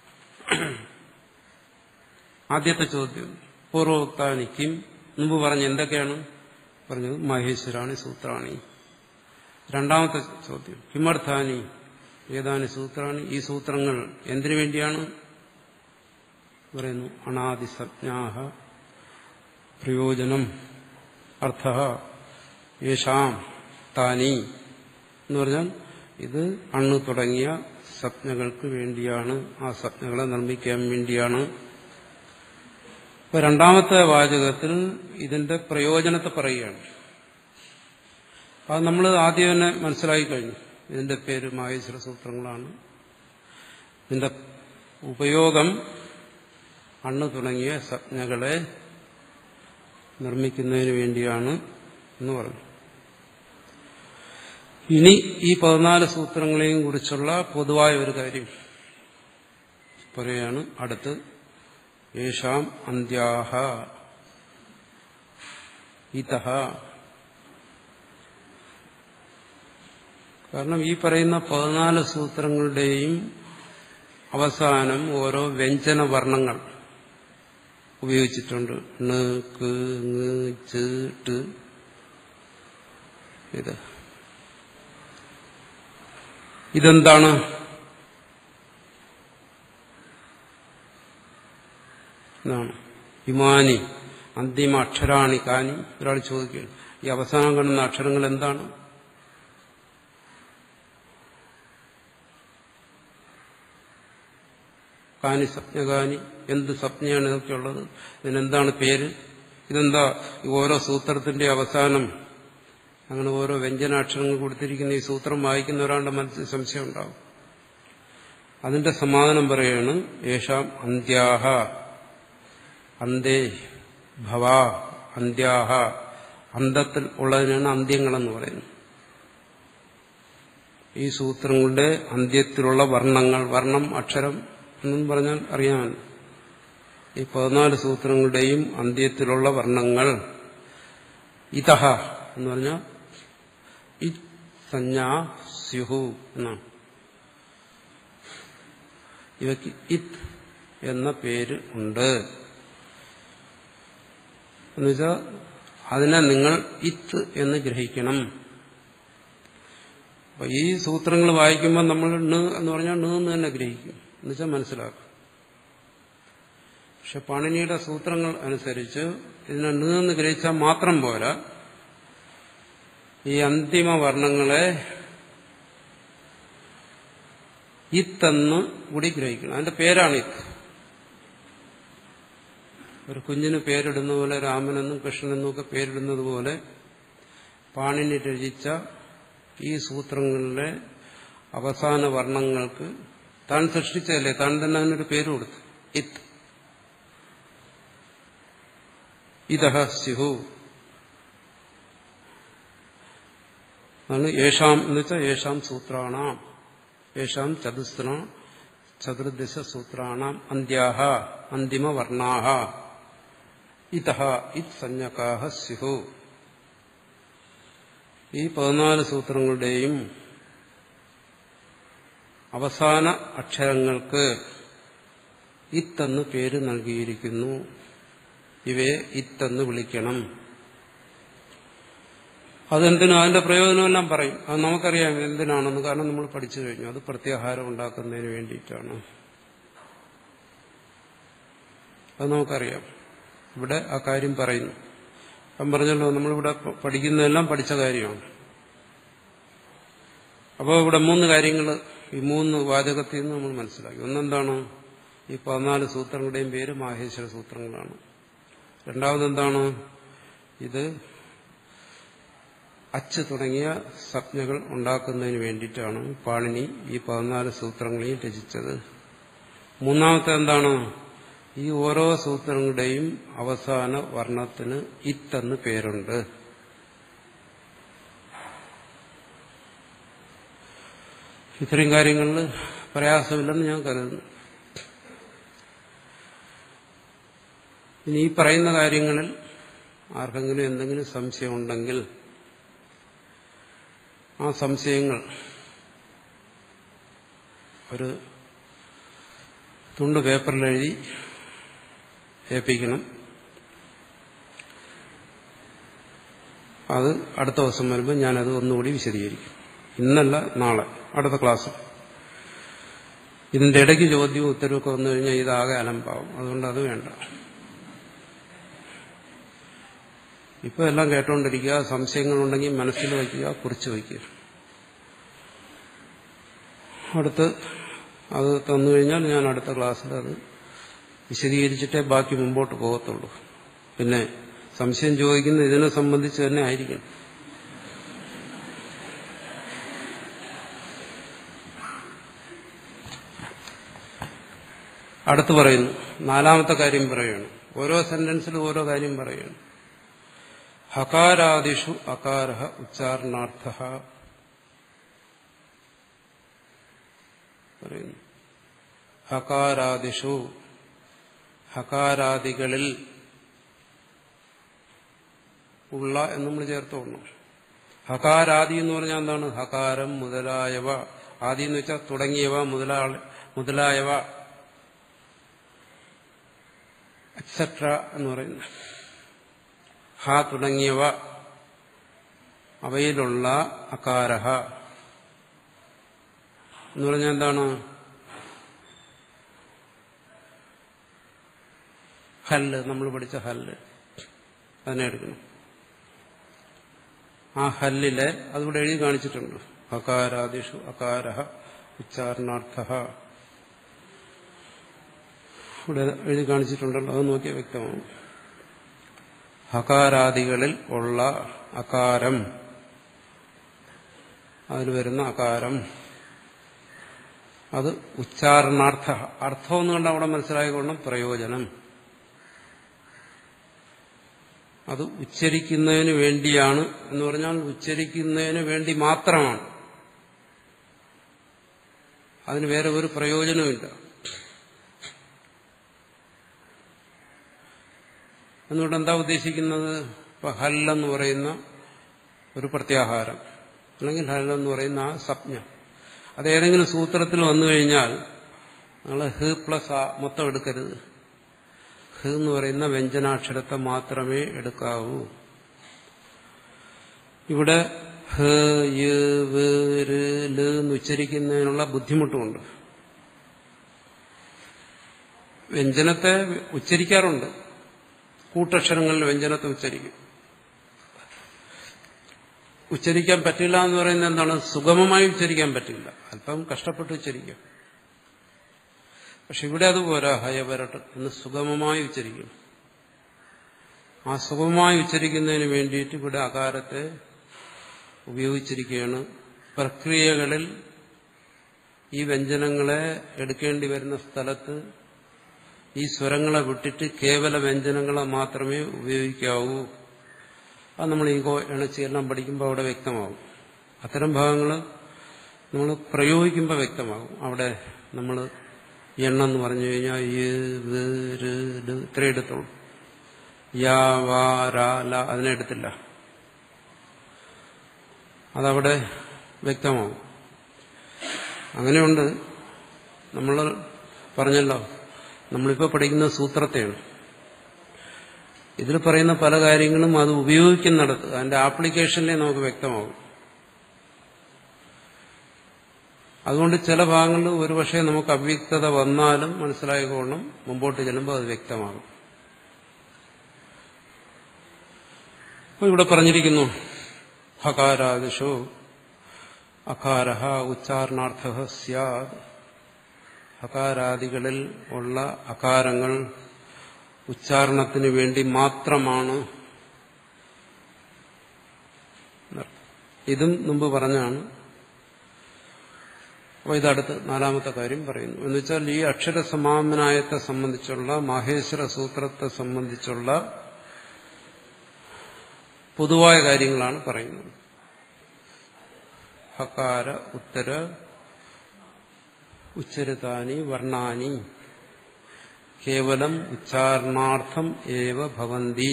ആദ്യത്തെ ചോദ്യം പൂർവോക്താനി കിം, മുമ്പ് പറഞ്ഞ എന്തൊക്കെയാണ് പറഞ്ഞത്? മഹേശ്വരാണി സൂത്രാണി. രണ്ടാമത്തെ ചോദ്യം കിമർത്ഥാനി ഏതാനി സൂത്രാണി, ഈ സൂത്രങ്ങൾ എന്തിനു വേണ്ടിയാണ് പറയുന്നു? അണാദി സംജ്ഞാഹ പ്രയോജനം അർത്ഥ യേഷാം താനി എന്ന് പറഞ്ഞാൽ ഇത് അണ്ണ് തുടങ്ങിയ സംജ്ഞകൾക്ക് വേണ്ടിയാണ്, ആ സംജ്ഞകളെ നിർമ്മിക്കാൻ വേണ്ടിയാണ്. ഇപ്പൊ രണ്ടാമത്തെ വാചകത്തിൽ ഇതിന്റെ പ്രയോജനത്തെ പറയുകയാണ്. അത് നമ്മൾ ആദ്യം തന്നെ മനസ്സിലാക്കി കഴിഞ്ഞു. ഇതിന്റെ പേര് മാഹേശ്വര സൂത്രങ്ങളാണ്. ഇതിന്റെ ഉപയോഗം അണ്ണ് തുടങ്ങിയ സംജ്ഞകളെ നിർമ്മിക്കുന്നതിന് വേണ്ടിയാണ് എന്ന് പറഞ്ഞു. ഇനി ഈ പതിനാല് സൂത്രങ്ങളെയും കുറിച്ചുള്ള പൊതുവായ ഒരു കാര്യം പറയാണ് അടുത്ത്. യേഷാം അന്ത്യാഹ ഇതഹ. കാരണം ഈ പറയുന്ന പതിനാല് സൂത്രങ്ങളുടെയും അവസാനം ഓരോ വ്യഞ്ജന വർണ്ണങ്ങൾ ഉപയോഗിച്ചിട്ടുണ്ട്. ണ്, ക്, ങ്, ച്, ട്. ഇത് ഇതെന്താണ്? എന്നാണ് ഇമാനി അന്തിമ അക്ഷരാണി കാനി. ഒരാൾ ചോദിക്കുകയാണ്, ഈ അവസാനം കാണുന്ന അക്ഷരങ്ങൾ എന്താണ്? കാനി സ്വപ്നകാനി, എന്ത് സ്വപ്നയാണ് ഇതൊക്കെയുള്ളത്? ഇതിനെന്താണ് പേര്? ഇതെന്താ ഓരോ സൂത്രത്തിന്റെ അവസാനം അങ്ങനെ ഓരോ വ്യഞ്ജനാക്ഷരങ്ങൾ കൊടുത്തിരിക്കുന്ന ഈ സൂത്രം വായിക്കുന്ന ഒരാളുടെ മനസ്സിൽ സംശയം ഉണ്ടാവും. അതിന്റെ സമാധാനം പറയാണ്. യേഷാം അന്ത്യാഹ അന്തേ ഭവ അന്ത്യാഹ. അന്തത്തിൽ ഉള്ളതിനാണ് അന്ത്യങ്ങളെന്ന് പറയുന്നത്. ഈ സൂത്രങ്ങളുടെ അന്ത്യത്തിലുള്ള വർണ്ണങ്ങൾ, വർണ്ണം അക്ഷരം എന്നും പറഞ്ഞാൽ അറിയാമല്ലോ. ഈ പതിനാല് സൂത്രങ്ങളുടെയും അന്ത്യത്തിലുള്ള വർണ്ണങ്ങൾ ഇതഹ എന്ന് പറഞ്ഞാൽ ഇത് സഞ്ജാ സ്യുഹു എന്നാണ്. ഇവയ്ക്ക് ഇത് എന്ന പേര് ഉണ്ട്. എന്നുവെച്ചാൽ അതിനെ നിങ്ങൾ ഇത് എന്ന് ഗ്രഹിക്കണം. അപ്പൊ ഈ സൂത്രങ്ങൾ വായിക്കുമ്പോൾ നമ്മൾ ണ് എന്ന് പറഞ്ഞാൽ ണ് എന്ന് തന്നെ ഗ്രഹിക്കും, എന്നുവെച്ചാൽ മനസ്സിലാക്കും. പക്ഷെ പാണിനിയുടെ സൂത്രങ്ങൾ അനുസരിച്ച് ഇതിനെ ണ് എന്ന് ഗ്രഹിച്ചാൽ മാത്രം പോരാ, ഈ അന്തിമ വർണ്ണങ്ങളെ ഇത്തെന്ന് കൂടി ഗ്രഹിക്കണം. അതിന്റെ പേരാണ് ഇത്ത്. ഒരു കുഞ്ഞിന് പേരിടുന്ന പോലെ, രാമനെന്നും കൃഷ്ണനെന്നും ഒക്കെ പേരിടുന്നത് പോലെ പാണിനി രചിച്ച ഈ സൂത്രങ്ങളിലെ അവസാന വർണ്ണങ്ങൾക്ക് താൻ സൃഷ്ടിച്ചതല്ലേ, താൻ തന്നെ അതിനൊരു പേര് കൊടുത്തു, ഇത്. ഇതഹ സ്യുഹു ആണ്. യേഷാം എന്ന് വെച്ചാൽ യേഷാം സൂത്രാണാം, യേഷാം ചതുസ്ര ചതുർദശ സൂത്രാണാം അന്ത്യാഹ അന്തിമ വർണ്ണാഹ ഇതഹ ഇത് സഞ്ജകാഹ സ്യുഹു. ഈ പതിനാല് സൂത്രങ്ങളുടെയും അവസാന അക്ഷരങ്ങൾക്ക് ഇത്തെന്ന് പേര് നൽകിയിരിക്കുന്നു. ഇവയെ ഇത്തെന്ന് വിളിക്കണം. അതെന്തിനും അതിന്റെ പ്രയോജനമെല്ലാം പറയും. അത് നമുക്കറിയാം എന്തിനാണെന്ന്, കാരണം നമ്മൾ പഠിച്ചു കഴിഞ്ഞു. അത് പ്രത്യാഹാരം ഉണ്ടാക്കുന്നതിന് വേണ്ടിയിട്ടാണ്. അത് നമുക്കറിയാം. ഇവിടെ ആ കാര്യം പറയുന്നു. ഞാൻ പറഞ്ഞല്ലോ, നമ്മളിവിടെ പഠിക്കുന്നതെല്ലാം പഠിച്ച കാര്യമാണ്. അപ്പോൾ ഇവിടെ മൂന്ന് കാര്യങ്ങൾ ഈ മൂന്ന് വാചകത്തിൽ നിന്ന് നമ്മൾ മനസ്സിലാക്കി. ഒന്നെന്താണ്? ഈ പതിനാല് സൂത്രങ്ങളുടെയും പേര് മാഹേശ്വര സൂത്രങ്ങളാണ്. രണ്ടാമതെന്താണ്? ഇത് അച്ച് തുടങ്ങിയ സംജ്ഞകൾ ഉണ്ടാക്കുന്നതിന് വേണ്ടിയിട്ടാണ് പാണിനി ഈ പതിനാല് സൂത്രങ്ങളെയും രചിച്ചത്. മൂന്നാമത്തെ എന്താണ്? ഈ ഓരോ സൂത്രങ്ങളുടെയും അവസാന വർണ്ണത്തിന് ഇത്തെന്ന് പേരുണ്ട്. ഇത്രയും കാര്യങ്ങളിൽ പ്രയാസമില്ലെന്ന് ഞാൻ കരുതുന്നു. ഇനി ഈ പറയുന്ന കാര്യങ്ങളിൽ ആർക്കെങ്കിലും എന്തെങ്കിലും സംശയമുണ്ടെങ്കിൽ ആ സംശയങ്ങൾ ഒരു തുണ്ട് പേപ്പറിലെഴുതി ഏൽപ്പിക്കണം. അത് അടുത്ത ദിവസം വരുമ്പോൾ ഞാനത് ഒന്നുകൂടി വിശദീകരിക്കും. ഇന്നല്ല, നാളെ അടുത്ത ക്ലാസ്. ഇതിന്റെ ഇടയ്ക്ക് ചോദ്യവും ഉത്തരവൊക്കെ വന്നു കഴിഞ്ഞാൽ ഇതാകെ അലമ്പാവും. അതുകൊണ്ട് അത് വേണ്ട. ഇപ്പൊ എല്ലാം കേട്ടോണ്ടിരിക്കുക. സംശയങ്ങളുണ്ടെങ്കിൽ മനസ്സിൽ വയ്ക്കുക, കുറിച്ച് വയ്ക്കുക. അടുത്ത് അത് തന്നു കഴിഞ്ഞാൽ ഞാൻ അടുത്ത ക്ലാസ്സിൽ അത് വിശദീകരിച്ചിട്ടേ ബാക്കി മുമ്പോട്ട് പോകത്തുള്ളൂ. പിന്നെ സംശയം ചോദിക്കുന്നത് ഇതിനെ സംബന്ധിച്ച് തന്നെ ആയിരിക്കും. അടുത്ത് പറയുന്നു, നാലാമത്തെ കാര്യം പറയുകയാണ്. ഓരോ സെന്റൻസിലും ഓരോ കാര്യം പറയുകയാണ്. ഹകാരാദിഷു അകാരഃ ഉച്ചാരണാർത്ഥഃ പറയുന്നു. ഹകാരാദിഷു ഹകാരാദികളിൽ ഉള്ള എന്ന് നമ്മൾ ചേർത്തോണം. ഹകാരാദി എന്ന് പറഞ്ഞാൽ എന്താണ്? ഹകാരം മുതലായവ. ആദി എന്ന് വെച്ചാൽ തുടങ്ങിയവ, മുതലാ മുതലായവ എക്സെട്ര എന്ന് പറയുന്നു. ഹ തുടങ്ങിയവ അവയിലുള്ള അകാരഃ എന്ന് പറഞ്ഞാൽ എന്താണ്? ഹല്ല്, നമ്മൾ പഠിച്ച ഹല്ല്, അതിനെ എടുക്കണം. ആ ഹല്ലിലെ അതിവിടെ എഴുതി കാണിച്ചിട്ടുണ്ട്. ഹകാരാദിഷു അകാരഃ ഉച്ചാരണാർത്ഥഃ ഇവിടെ എഴുതി കാണിച്ചിട്ടുണ്ടല്ലോ, അത് നോക്കിയാൽ വ്യക്തമാവും. ഹകാരാദികളിൽ ഉള്ള അകാരം, അതിൽ വരുന്ന അകാരം അത് ഉച്ചാരണാർത്ഥ. അർത്ഥം എന്ന് കണ്ട് അവിടെ മനസ്സിലായിക്കൊള്ളണം പ്രയോജനം. അത് ഉച്ചരിക്കുന്നതിന് വേണ്ടിയാണ് എന്ന് പറഞ്ഞാൽ ഉച്ചരിക്കുന്നതിന് വേണ്ടി മാത്രമാണ്. അതിന് വേറെ ഒരു പ്രയോജനവുമില്ല. എന്നുകൊണ്ട് എന്താ ഉദ്ദേശിക്കുന്നത്? ഇപ്പൊ ഹല്ലെന്ന് പറയുന്ന ഒരു പ്രത്യാഹാരം അല്ലെങ്കിൽ ഹല്ലെന്ന് പറയുന്ന ആ സംജ്ഞ അത് ഏതെങ്കിലും സൂത്രത്തിൽ വന്നു കഴിഞ്ഞാൽ നിങ്ങൾ ഹ് പ്ലസ് ആ മൊത്തം എടുക്കരുത്. ഹ് എന്ന് പറയുന്ന വ്യഞ്ജനാക്ഷരത്തെ മാത്രമേ എടുക്കാവൂ. ഇവിടെ ഹ് യ് വ് ര് ല് എന്ന് ഉച്ചരിക്കുന്നതിനുള്ള ബുദ്ധിമുട്ടുമുണ്ട്. വ്യഞ്ജനത്തെ ഉച്ചരിക്കാറുണ്ട്, കൂട്ടക്ഷരങ്ങളിൽ വ്യഞ്ജനത്തെ ഉച്ചരിക്കും. ഉച്ചരിക്കാൻ പറ്റില്ല എന്ന് പറയുന്നത് എന്താണ്? സുഗമമായി ഉച്ചരിക്കാൻ പറ്റില്ല, അല്പം കഷ്ടപ്പെട്ട് ഉച്ചരിക്കാം. പക്ഷെ ഇവിടെ അതുപോലെ ഹയവരട്ട് എന്ന് സുഗമമായി ഉച്ചരിക്കും. ആ സുഗമമായി ഉച്ചരിക്കുന്നതിന് വേണ്ടിയിട്ട് ഇവിടെ അകാരത്തെ ഉപയോഗിച്ചിരിക്കുകയാണ്. പ്രക്രിയകളിൽ ഈ വ്യഞ്ജനങ്ങളെ എടുക്കേണ്ടി വരുന്ന സ്ഥലത്ത് ഈ സ്വരങ്ങളെ വിട്ടിട്ട് കേവല വ്യഞ്ജനങ്ങളെ മാത്രമേ ഉപയോഗിക്കാവൂ. അത് നമ്മൾ ഈഗോ എണച്ചി എല്ലാം പഠിക്കുമ്പോൾ അവിടെ വ്യക്തമാകും. അത്തരം ഭാഗങ്ങൾ നമ്മൾ പ്രയോഗിക്കുമ്പോൾ വ്യക്തമാകും. അവിടെ നമ്മൾ എണ്ണെന്ന് പറഞ്ഞു കഴിഞ്ഞാൽ ഇത്രയും എടുത്തോളൂ. യാ വാ രാ ല അതിനെ എടുത്തില്ല. അതവിടെ വ്യക്തമാകും. അങ്ങനെയുണ്ട്. നമ്മൾ പറഞ്ഞല്ലോ, നമ്മളിപ്പോൾ പഠിക്കുന്ന സൂത്രത്തെയാണ്. ഇതിൽ പറയുന്ന പല കാര്യങ്ങളും അത് ഉപയോഗിക്കുന്നിടത്ത് അതിന്റെ ആപ്ലിക്കേഷനിലേ നമുക്ക് വ്യക്തമാകും. അതുകൊണ്ട് ചില ഭാഗങ്ങളിൽ ഒരുപക്ഷെ നമുക്ക് അവ്യക്തത വന്നാലും മനസ്സിലായിക്കൊള്ളണം, മുമ്പോട്ട് ചെല്ലുമ്പോൾ അത് വ്യക്തമാകും. അപ്പോൾ ഇവിടെ പറഞ്ഞിരിക്കുന്നു ഹകാരാദിഷു അകാരഃ ഉച്ചാരണാർത്ഥഃ സ്യാദ്. ഹകാരാദികളിൽ ഉള്ള അകാരങ്ങൾ ഉച്ചാരണത്തിന് വേണ്ടി മാത്രമാണ്. ഇതും മുമ്പ് പറഞ്ഞാണ്. അപ്പോൾ ഇതടുത്ത് നാലാമത്തെ കാര്യം പറയുന്നു. എന്നുവെച്ചാൽ ഈ അക്ഷരസമാമനായത്തെ സംബന്ധിച്ചുള്ള മാഹേശ്വര സൂത്രത്തെ സംബന്ധിച്ചുള്ള പൊതുവായ കാര്യങ്ങളാണ് പറയുന്നത്. ഹകാര ഉത്തര ഉച്ചരിതാനി വർണ്ണാനി കേവലം ഉച്ചാരണാർത്ഥം ഏവ ഭവന്തി.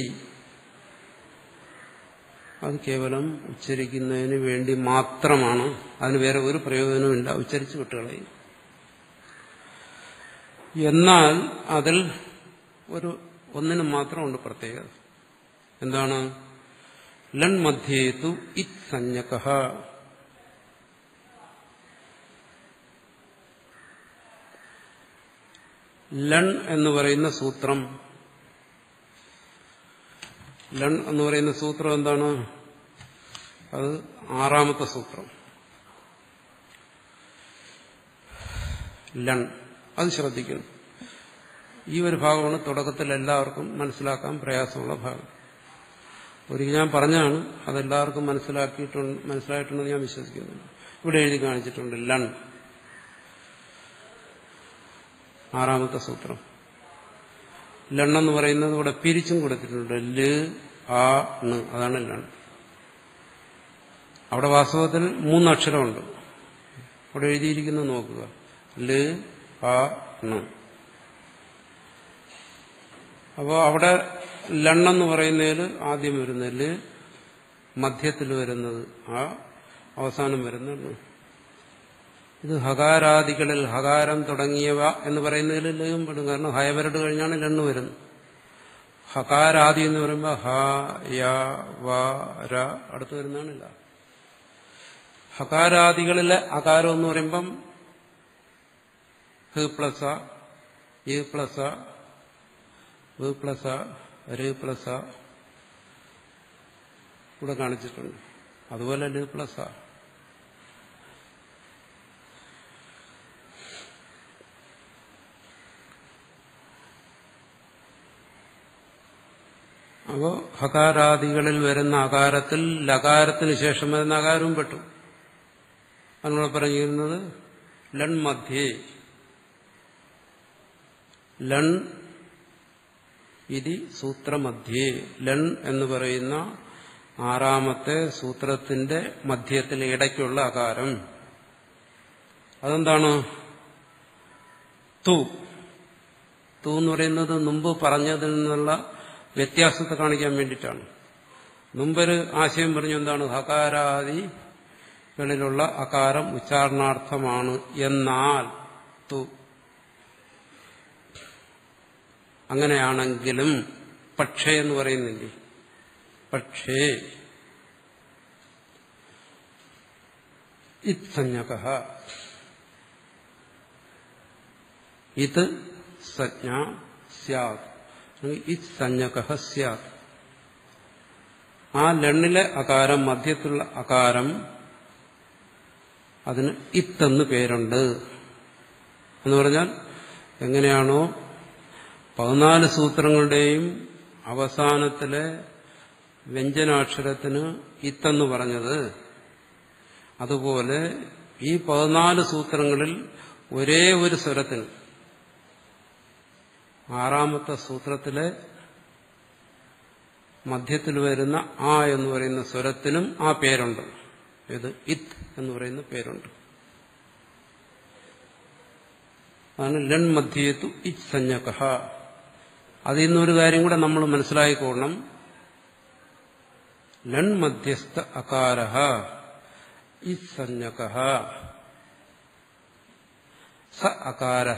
അത് കേവലം ഉച്ചരിക്കുന്നതിന് വേണ്ടി മാത്രമാണ്. അതിന് വേറെ ഒരു പ്രയോജനവുമില്ല. ഉച്ചരിച്ച് വിട്ടുകളയും. എന്നാൽ അതിൽ ഒരു ഒന്നിനും മാത്രമുണ്ട് പ്രത്യേകത. എന്താണ്? ലൺ മധ്യേതു ഇത് സംജ്ഞകഃ. ലൺ എന്ന് പറയുന്ന സൂത്രം, ലൺ എന്ന് പറയുന്ന സൂത്രം എന്താണ്? അത് ആറാമത്തെ സൂത്രം. ലൺ, അത് ശ്രദ്ധിക്കുന്നു. ഈ ഒരു ഭാഗമാണ് തുടക്കത്തിൽ എല്ലാവർക്കും മനസ്സിലാക്കാൻ പ്രയാസമുള്ള ഭാഗം. ഒരിക്കൽ ഞാൻ പറഞ്ഞാണ്, അതെല്ലാവർക്കും മനസ്സിലാക്കിയിട്ടുണ്ട് മനസ്സിലായിട്ടുണ്ടെന്ന് ഞാൻ വിശ്വസിക്കുന്നു. ഇവിടെ എഴുതി കാണിച്ചിട്ടുണ്ട് ലൺ, ആറാമത്തെ സൂത്രം. ലണ്ണെന്ന് പറയുന്നത് ഇവിടെ പിരിച്ചും കൊടുത്തിട്ടുണ്ട്. ല് ആ ണ് അതാണ് ലൺ. അവിടെ വാസ്തവത്തിൽ മൂന്നക്ഷരമുണ്ട്. അവിടെ എഴുതിയിരിക്കുന്നത് നോക്കുക. ല് ആ ണ്. അപ്പോൾ അവിടെ ലണ്ണെന്ന് പറയുന്നതിൽ ആദ്യം വരുന്നത് ല്, മധ്യത്തിൽ വരുന്നത് ആ, അവസാനം വരുന്നത്. ഇത് ഹകാരാദികളിൽ ഹകാരം തുടങ്ങിയവ എന്ന് പറയുന്നതിൽ ലയും പെടും. കാരണം ഹയവരട് കഴിഞ്ഞാണ് ലണ്ണ് വരുന്നത്. ഹകാരാദി എന്ന് പറയുമ്പോൾ ഹ യ വ ര അടുത്ത് വരുന്നതാണില്ല. ഹകാരാദികളിലെ അകാരം എന്ന് പറയുമ്പം ഹ് പ്ലസ് അ, ഇ പ്ലസ് അ, വ് പ്ലസ് അ, ര് പ്ലസ് അ ഇവിടെ കാണിച്ചിട്ടുണ്ട്. അതുപോലെ ല് പ്ലസ് അ. അപ്പോ ഹകാരാദികളിൽ വരുന്ന അകാരത്തിൽ ലകാരത്തിന് ശേഷം വരുന്ന അകാരവും പെട്ടു. അതിനോട് പറഞ്ഞിരുന്നത് ലൺ മധ്യേ ലൺ ഇതി സൂത്രമധ്യേ. ലൺ എന്ന് പറയുന്ന ആറാമത്തെ സൂത്രത്തിന്റെ മധ്യത്തിൽ ഇടയ്ക്കുള്ള അകാരം. അതെന്താണ്? തു. തു എന്ന് പറയുന്നത് മുമ്പ് പറഞ്ഞതിൽ നിന്നുള്ള വ്യത്യാസത്തെ കാണിക്കാൻ വേണ്ടിയിട്ടാണ്. മുമ്പൊരു ആശയം പറഞ്ഞു, എന്താണ്? ഹകാരാദികളിലുള്ള അകാരം ഉച്ചാരണാർത്ഥമാണ്. എന്നാൽ തു അങ്ങനെയാണെങ്കിലും പക്ഷേ എന്ന് പറയുന്നില്ലേ? പക്ഷേ ഇത്സഞ്ജകഃ, ഇത് സഞ്ജ സ്യാത്, ഇത്സഞ്ജകഃ സ്യാത്. ആ ലണ്ണിലെ അകാരം, മധ്യത്തിലുള്ള അകാരം, അതിന് ഇത്തെന്ന് പേരുണ്ട്. എന്ന് പറഞ്ഞാൽ എങ്ങനെയാണോ പതിനാല് സൂത്രങ്ങളുടെയും അവസാനത്തിലെ വ്യഞ്ജനാക്ഷരത്തിന് ഇത്തെന്ന് പറഞ്ഞത്, അതുപോലെ ഈ പതിനാല് സൂത്രങ്ങളിൽ ഒരേ ഒരു സ്വരത്തിന്, ആറാമത്തെ സൂത്രത്തിലെ മധ്യത്തിൽ വരുന്ന ആ എന്ന് പറയുന്ന സ്വരത്തിനും ആ പേരുണ്ട്. ഇത് ഇത് എന്ന് പറയുന്ന പേരുണ്ട്. അതാണ് ലൺ മധ്യേതു ഇത് സഞ്ജകഃ. അതിൽ നിന്നൊരു കാര്യം കൂടെ നമ്മൾ മനസ്സിലായിക്കോണം. ലൺ മധ്യസ്ഥ അകാരഃ ഇത് സഞ്ജകഃ സ അകാരഃ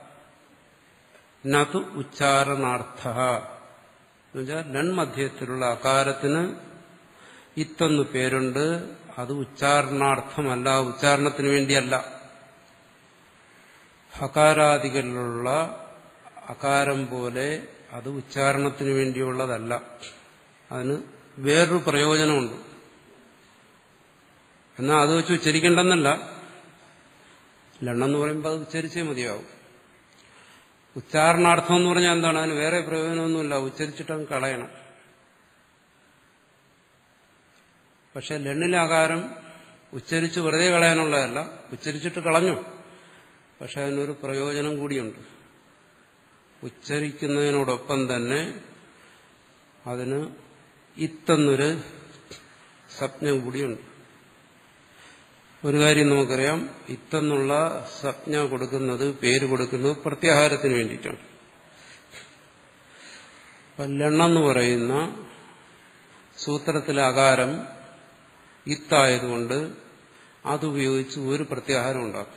നതു ഉച്ചാരണാർത്ഥഃ. എന്നുവെച്ചാൽ ലൺ മധ്യത്തിലുള്ള അകാരത്തിന് ഇത്തെന്ന് പേരുണ്ട്. അത് ഉച്ചാരണാർത്ഥമല്ല, ഉച്ചാരണത്തിന് വേണ്ടിയല്ല. ഹകാരാദികളിലുള്ള അകാരം പോലെ അത് ഉച്ചാരണത്തിന് വേണ്ടിയുള്ളതല്ല. അതിന് വേറൊരു പ്രയോജനമുണ്ട്. എന്നാൽ അത് വെച്ച് ഉച്ചരിക്കേണ്ടെന്നല്ല. ലണ്ണെന്ന് പറയുമ്പോൾ അത് ഉച്ചരിച്ചേ മതിയാവും. ഉച്ചാരണാർത്ഥം എന്ന് പറഞ്ഞാൽ എന്താണ്? അതിന് വേറെ പ്രയോജനമൊന്നുമില്ല, ഉച്ചരിച്ചിട്ടങ്ങ് കളയണം. പക്ഷെ ലണ്ണിലെ ആകാരം ഉച്ചരിച്ച് വെറുതെ കളയാനുള്ളതല്ല, ഉച്ചരിച്ചിട്ട് കളഞ്ഞു. പക്ഷെ അതിനൊരു പ്രയോജനം കൂടിയുണ്ട്. ഉച്ചരിക്കുന്നതിനോടൊപ്പം തന്നെ അതിന് ഇത്തെന്നൊരു സംജ്ഞ കൂടിയുണ്ട്. ഒരു കാര്യം നമുക്കറിയാം, ഇത്തെന്നുള്ള സംജ്ഞ കൊടുക്കുന്നത്, പേര് കൊടുക്കുന്നത് പ്രത്യാഹാരത്തിന് വേണ്ടിയിട്ടാണ്. അപ്പം ലണ്ണെന്ന് പറയുന്ന സൂത്രത്തിലെ അകാരം ഇത്തായതുകൊണ്ട് അതുപയോഗിച്ച് ഒരു പ്രത്യാഹാരം ഉണ്ടാക്കും.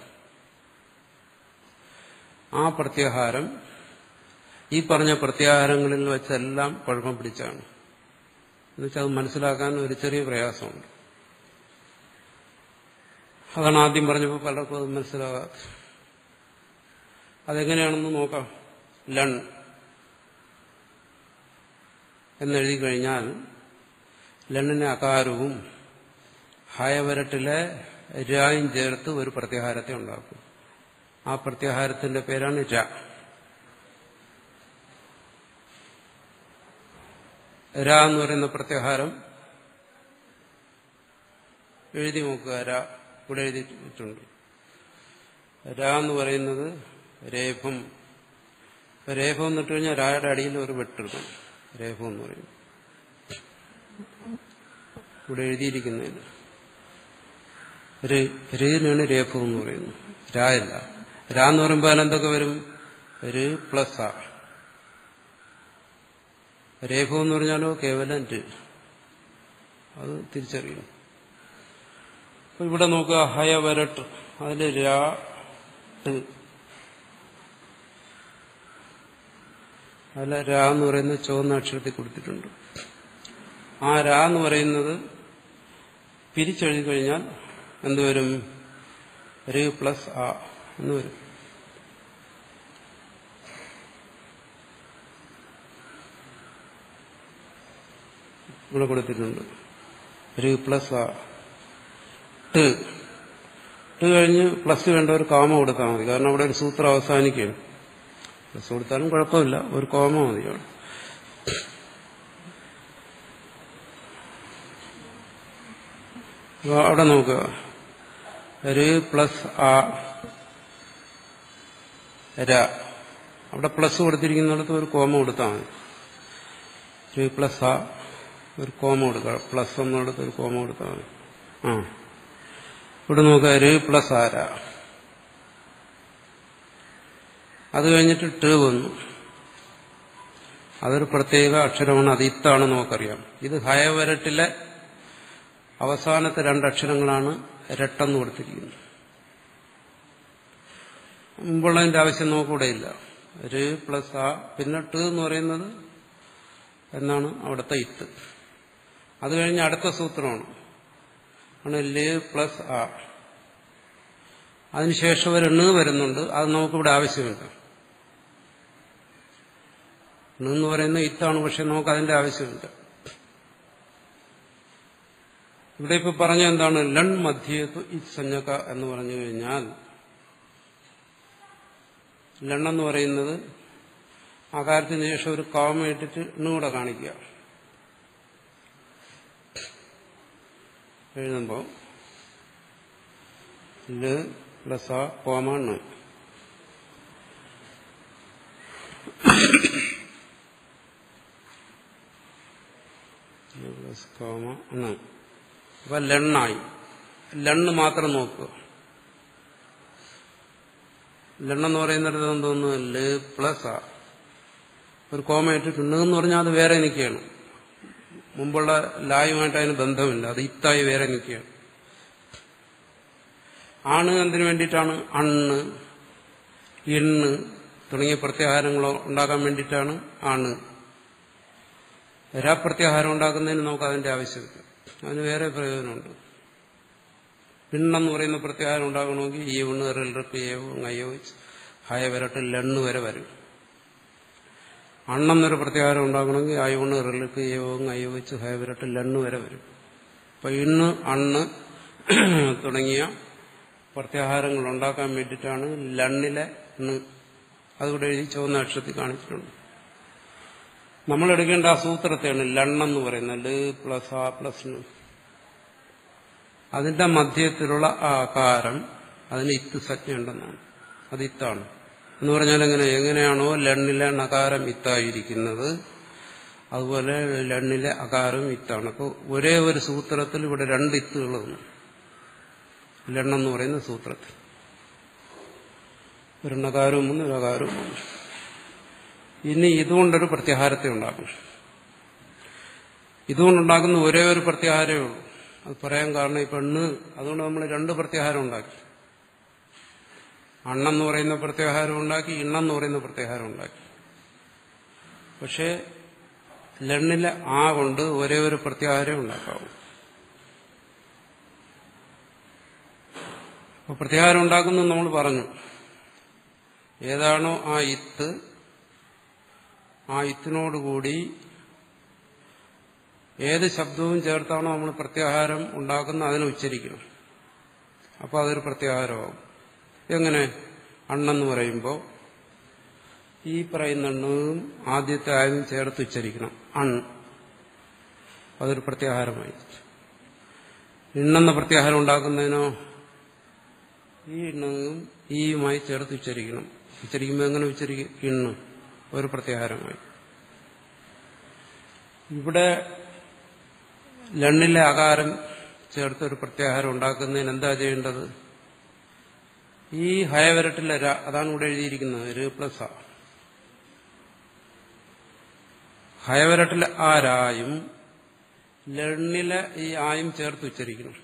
ആ പ്രത്യാഹാരം ഈ പറഞ്ഞ പ്രത്യാഹാരങ്ങളിൽ വെച്ചെല്ലാം കുഴപ്പം പിടിച്ചാണ്. എന്നുവെച്ചാൽ അത് മനസ്സിലാക്കാൻ ഒരു ചെറിയ പ്രയാസമുണ്ട്. അതാണ് ആദ്യം പറഞ്ഞപ്പോൾ പലർക്കും അത് മനസ്സിലാകാത്ത. അതെങ്ങനെയാണെന്ന് നോക്കാം. ലൺ എന്നെഴുതി കഴിഞ്ഞാൽ ലണ്ണിനെ അകാരവും ഹയവരട്ടിലെ രായും ചേർത്ത് ഒരു പ്രത്യാഹാരത്തെ ഉണ്ടാക്കും. ആ പ്രത്യാഹാരത്തിന്റെ പേരാണ് ര. ര എന്ന് പറയുന്ന പ്രത്യാഹാരം എഴുതി നോക്കുക. ര ഇവിടെ എഴുതിയിട്ടുണ്ട്. ര എന്ന് പറയുന്നത് രേഫം. രേഫം എന്നിട്ട് കഴിഞ്ഞാൽ രായുടെ അടിയിൽ ഒരു വെട്ടെടുക്കണം. രേഫം എന്ന് പറയുന്നത് ഇവിടെ എഴുതിയിരിക്കുന്നതിൽ രേനാണ് രേഫം എന്ന് പറയുന്നത്. രായല്ല. രാ എന്ന് പറയുമ്പോൾ അതിനെന്തൊക്കെ വരും? ര് പ്ലസ് ആ. രേഫം എന്ന് പറഞ്ഞാലോ കേവലം ര്. അത് തിരിച്ചറിയണം. അപ്പൊ ഇവിടെ നോക്കുക, ഹയ വരട്ട്, അതില് രാ അതിൽ രാ എന്ന് പറയുന്നത് ചുവന്ന അക്ഷരത്തിൽ കൊടുത്തിട്ടുണ്ട്. ആ രാ എന്ന് പറയുന്നത് പിരിച്ചെഴുതി കഴിഞ്ഞാൽ എന്തുവരും? ര് പ്ലസ് ആ എന്ന് വരും. ഇവിടെ കൊടുത്തിട്ടുണ്ട് ര് പ്ലസ് ആ. ട് ട് കഴിഞ്ഞ് പ്ലസ് വേണ്ട ഒരു കോമ കൊടുത്താൽ മതി. കാരണം അവിടെ ഒരു സൂത്രം അവസാനിക്കുകയാണ്. പ്ലസ് കൊടുത്താലും കുഴപ്പമില്ല, ഒരു കോമ മതിയാണ്. അവിടെ നോക്കുക, ര് പ്ലസ് ആ ര. അവിടെ പ്ലസ് കൊടുത്തിരിക്കുന്നിടത്ത് ഒരു കോമ കൊടുത്താൽ മതി. ര് പ്ലസ് ആ ഒരു കോമ കൊടുക്കുക. പ്ലസ് എന്നിടത്ത് ഒരു കോമ കൊടുത്താൽ മതി. ആ ഇവിടെ നോക്കുക, ര് പ്ലസ് ആര. അത് കഴിഞ്ഞിട്ട് ട് വന്നു. അതൊരു പ്രത്യേക അക്ഷരമാണ്. അത് ഇത്താണെന്ന് നമുക്കറിയാം. ഇത് ഹയവരട്ടിലെ അവസാനത്തെ രണ്ടക്ഷരങ്ങളാണ് രട്ടെന്ന് കൊടുത്തിരിക്കുന്നത്. മുമ്പുള്ളതിന്റെ ആവശ്യം നമുക്കിവിടെ ഇല്ല. ര് പ്ലസ് ആ പിന്നെ ട് എന്ന് പറയുന്നത് എന്നാണ് അവിടുത്തെ ഇത്ത്. അത് കഴിഞ്ഞ് അടുത്ത സൂത്രമാണ് ആണ് ല് പ്ലസ് ആ. അതിനുശേഷം ഒരു ണ് വരുന്നുണ്ട്. അത് നമുക്കിവിടെ ആവശ്യമില്ല. ണ് എന്ന് പറയുന്നത് ഇത്താണ്, പക്ഷെ നമുക്ക് അതിന്റെ ആവശ്യമില്ല. ഇവിടെ ഇപ്പൊ പറഞ്ഞ എന്താണ്? ലൺ മധ്യേതു ഇത്സഞ്ജക എന്ന് പറഞ്ഞു കഴിഞ്ഞാൽ ലണ്ണെന്ന് പറയുന്നത് ആകാരത്തിന് ശേഷം ഒരു കോമ ഇട്ടിട്ട് ഇണ്ണൂടെ കാണിക്കുക. എഴുതുമ്പോ ല് പ്ലസ് ആ കോമ ണ്. പ്ലസ് കോമ ണ്. അപ്പൊ ലണ്ണായി. ലണ്ണ് മാത്രം നോക്കുക. ലണ്ണെന്ന് പറയുന്നിടത്ത് എന്തോന്നു? ല് പ്ലസ് ആ ഒരു കോമ ഇട്ടിട്ടുണ്ട് എന്ന് പറഞ്ഞാൽ അത് വേറെ നിൽക്കുകയാണ്. മുമ്പുള്ള ലായുമായിട്ട് അതിന് ബന്ധമില്ല. അത് ഇത്തായി വേറെ നിൽക്കുകയാണ്. ആണ് എന്തിനു വേണ്ടിയിട്ടാണ്? അണ്ണ്, ഇണ്ണ് തുടങ്ങിയ പ്രത്യാഹാരങ്ങളോ ഉണ്ടാക്കാൻ വേണ്ടിയിട്ടാണ് ആണ്. രാപ്രത്യാഹാരം ഉണ്ടാക്കുന്നതിന് നമുക്ക് അതിന്റെ ആവശ്യമില്ല. അതിന് വേറെ പ്രയോജനമുണ്ട്. പിണ്ണെന്ന് പറയുന്ന പ്രത്യാഹാരം ഉണ്ടാകണമെങ്കിൽ ഈ ഉണ്ണ് റിൽറിപ്പ് ഏവും അയ്യോ ഹയ വരട്ട് ലണ്ണ് വരെ വരും. അണ്ണെന്നൊരു പ്രത്യാഹാരം ഉണ്ടാകണമെങ്കിൽ ആ ഉണ്ണ് റിൽറിപ്പ് ഏവും അയ്യോ വെച്ച് ഹയ വരട്ട് ലണ്ണ് വരെ വരും. അപ്പൊ ഇണ്ണ് അണ്ണ് തുടങ്ങിയ പ്രത്യാഹാരങ്ങൾ ഉണ്ടാക്കാൻ വേണ്ടിയിട്ടാണ് ലണ്ണിലെ ണ്. അതുകൂടെ എഴുതി ചുവന്ന അക്ഷരത്തിൽ കാണിച്ചിട്ടുണ്ട്. നമ്മൾ എടുക്കേണ്ട ആ സൂത്രത്തെയാണ് ലണ്ണെന്ന് പറയുന്നത്. ല് പ്ലസ് ആ പ്ലസ് ണ്. അതിന്റെ മധ്യത്തിലുള്ള ആ ആകാരം അതിന് ഇത്ത് സജ്ഞയുണ്ടെന്നാണ്. അത് ഇത്താണ് എന്ന് പറഞ്ഞാൽ എങ്ങനെ എങ്ങനെയാണോ ലണ്ണിലെ നകാരം ഇത്തായിരിക്കുന്നത് അതുപോലെ ലണ്ണിലെ അകാരം ഇത്താണ്. അപ്പോൾ ഒരേ ഒരു സൂത്രത്തിൽ ഇവിടെ രണ്ട് ഇത്തുകൾ വന്നു. ലണ്ണെന്ന് പറയുന്ന സൂത്രത്തിൽ ഒരു നകാരവും വന്നു, ഒരു അകാരവും വന്നു. ഇനി ഇതുകൊണ്ടൊരു പ്രത്യാഹാരത്തെ ഉണ്ടാക്കും. ഇതുകൊണ്ടുണ്ടാക്കുന്ന ഒരേ ഒരു പ്രത്യാഹാരമേ ഉള്ളൂ. അത് പറയാൻ കാരണം ഈ പെണ്ണ്, അതുകൊണ്ട് നമ്മൾ രണ്ട് പ്രത്യാഹാരം ഉണ്ടാക്കി. അണ്ണെന്ന് പറയുന്ന പ്രത്യാഹാരം ഉണ്ടാക്കി, ഇണ്ണെന്ന് പറയുന്ന പ്രത്യാഹാരം ഉണ്ടാക്കി. പക്ഷെ ലണ്ണിലെ ആ കൊണ്ട് ഒരേ ഒരു പ്രത്യാഹാരം ഉണ്ടാക്കാവൂ. അപ്പൊ പ്രത്യാഹാരം ഉണ്ടാക്കുന്നത് നമ്മൾ പറഞ്ഞു. ഏതാണോ ആ ഇത്ത്, ആ ഇത്തിനോടുകൂടി ഏത് ശബ്ദവും ചേർത്താണോ നമ്മൾ പ്രത്യാഹാരം ഉണ്ടാക്കുന്ന അതിനെ ഉച്ചരിക്കണം. അപ്പോൾ അതൊരു പ്രത്യാഹാരമാകും. എങ്ങനെ? അണ്ണെന്ന് പറയുമ്പോൾ ഈ പറയുന്ന എണ്ണവും ആദ്യത്തെ ആയും ചേർത്ത് ഉച്ചരിക്കണം. അൺ, അതൊരു പ്രത്യാഹാരമായി. ഇണ്ണെന്ന പ്രത്യാഹാരം ഉണ്ടാക്കുന്നതിനോ ഈ ഇണ്ണവും ഈയുമായി ചേർത്ത് ഉച്ചരിക്കണം. ഉച്ചരിക്കുമ്പോൾ എങ്ങനെ ഉച്ചരിക്കും? ഇണ്ണ്, ഒരു പ്രത്യാഹാരമായി. ഇവിടെ ലണ്ണിലെ ആകാരം ചേർത്ത് ഒരു പ്രത്യാഹാരം ഉണ്ടാക്കുന്നതിന് എന്താ ചെയ്യേണ്ടത്? ഈ ഹയവരട്ടിലെ ര, അതാണ് ഇവിടെ എഴുതിയിരിക്കുന്നത്, ര് പ്ലസ് ആ. ഹയവരട്ടിലെ ആ രായും ലണ്ണിലെ ഈ ആയും ചേർത്ത് ഉച്ചരിക്കണം.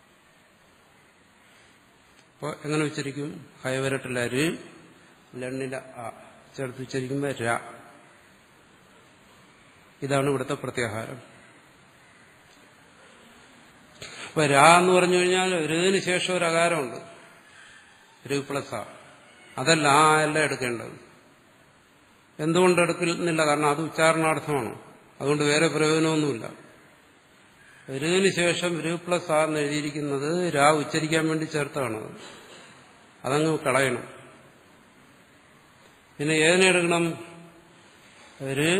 അപ്പോൾ എങ്ങനെ ഉച്ചരിക്കും? ഹയവരട്ടിലെ ര്, ലണ്ണിലെ ആ ചേർത്ത് ഉച്ചരിക്കുമ്പോൾ ര. ഇതാണ് ഇവിടുത്തെ പ്രത്യാഹാരം. അപ്പൊ രാ എന്ന് പറഞ്ഞു കഴിഞ്ഞാൽ ഋന് ശേഷം ഒരു അകാരമുണ്ട്, ര് പ്ലസ് ആ. അതല്ല ആ അല്ല എടുക്കേണ്ടത്. എന്തുകൊണ്ട് എടുക്കുന്നില്ല? കാരണം അത് ഉച്ചാരണാർത്ഥമാണ്. അതുകൊണ്ട് വേറെ പ്രയോജനമൊന്നുമില്ല. ഋന് ശേഷം ര് പ്ലസ് ആ എന്ന് എഴുതിയിരിക്കുന്നത് രാ ഉച്ചരിക്കാൻ വേണ്ടി ചേർത്താണത്. അതങ്ങ് കളയണം. പിന്നെ ഏതിനെ എടുക്കണം? ര്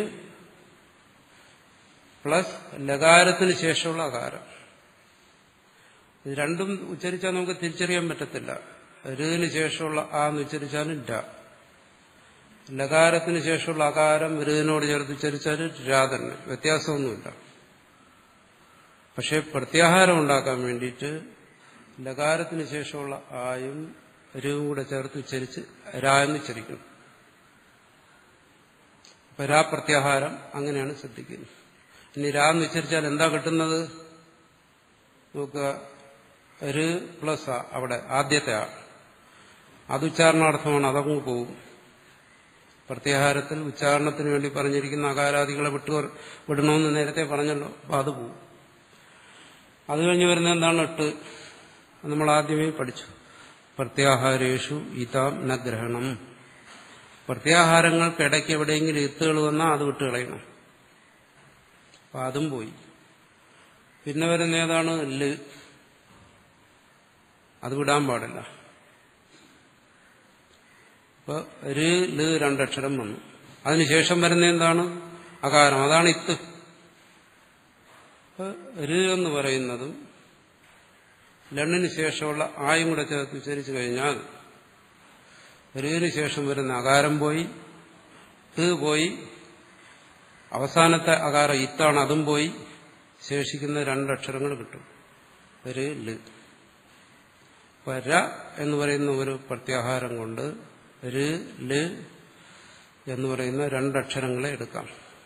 പ്ലസ് ലകാരത്തിന് ശേഷമുള്ള അകാരം. ഇത് രണ്ടും ഉച്ചരിച്ചാൽ നമുക്ക് തിരിച്ചറിയാൻ പറ്റത്തില്ല. ഋന് ശേഷമുള്ള ആ എന്ന് ഉച്ചരിച്ചാലും ര, ലകാരത്തിന് ശേഷമുള്ള അകാരം ഋനോട് ചേർത്ത് ഉച്ചരിച്ചാലും രാ തന്നെ, വ്യത്യാസമൊന്നുമില്ല. പക്ഷെ പ്രത്യാഹാരം ഉണ്ടാക്കാൻ വേണ്ടിയിട്ട് ലകാരത്തിന് ശേഷമുള്ള ആയും രും കൂടെ ചേർത്ത് ഉച്ചരിച്ച് രാ എന്ന് ഉച്ചരിക്കണം. അപ്പൊ രാ പ്രത്യാഹാരം അങ്ങനെയാണ് ശ്രദ്ധിക്കുന്നത്. ഇനി രാ എന്ന് ഉച്ചരിച്ചാൽ എന്താ കിട്ടുന്നത്? നോക്കുക, ര് പ്ലസ് ആ, അവിടെ ആദ്യത്തെ ആ, അത് ഉച്ചാരണാർത്ഥമാണ്, അതങ്ങ് പോകും. പ്രത്യാഹാരത്തിൽ ഉച്ചാരണത്തിന് വേണ്ടി പറഞ്ഞിരിക്കുന്ന അകാരാദികളെ വിട്ടു വിടണമെന്ന് നേരത്തെ പറഞ്ഞല്ലോ, അപ്പൊ അത് പോകും. അത് കഴിഞ്ഞ് വരുന്ന എന്താണ്? എട്ട്. നമ്മൾ ആദ്യമേ പഠിച്ചു. പ്രത്യാഹാരേഷു ഇതാം ന ഗ്രഹണം. പ്രത്യാഹാരങ്ങൾക്കിടയ്ക്ക് എവിടെയെങ്കിലും ഇത്തുകൾ വന്നാൽ അത് വിട്ട് കളയണം. അപ്പൊ അതും പോയി. പിന്നെ വരുന്ന ഏതാണ്? ല്. അത് വിടാൻ പാടില്ല. അപ്പൊ ര് ല് രണ്ടക്ഷരം വന്നു. അതിനുശേഷം വരുന്ന എന്താണ്? അകാരം. അതാണ് ഇത്ത്. ര് എന്ന് പറയുന്നതും ലണ്ണിന് ശേഷമുള്ള ആയും കൂടെ ചേർത്ത് ഉച്ചരിച്ചു കഴിഞ്ഞാൽ ഋന് ശേഷം വരുന്ന അകാരം പോയി, ത് പോയി, അവസാനത്തെ അകാരം ഇത്താണ്, അതും പോയി, ശേഷിക്കുന്ന രണ്ടക്ഷരങ്ങൾ കിട്ടും. ര് ല്. ര എന്ന് പറയുന്ന ഒരു പ്രത്യാഹാരം കൊണ്ട് ര് ല് എന്ന് പറയുന്ന രണ്ടക്ഷരങ്ങളെ എടുക്കാം.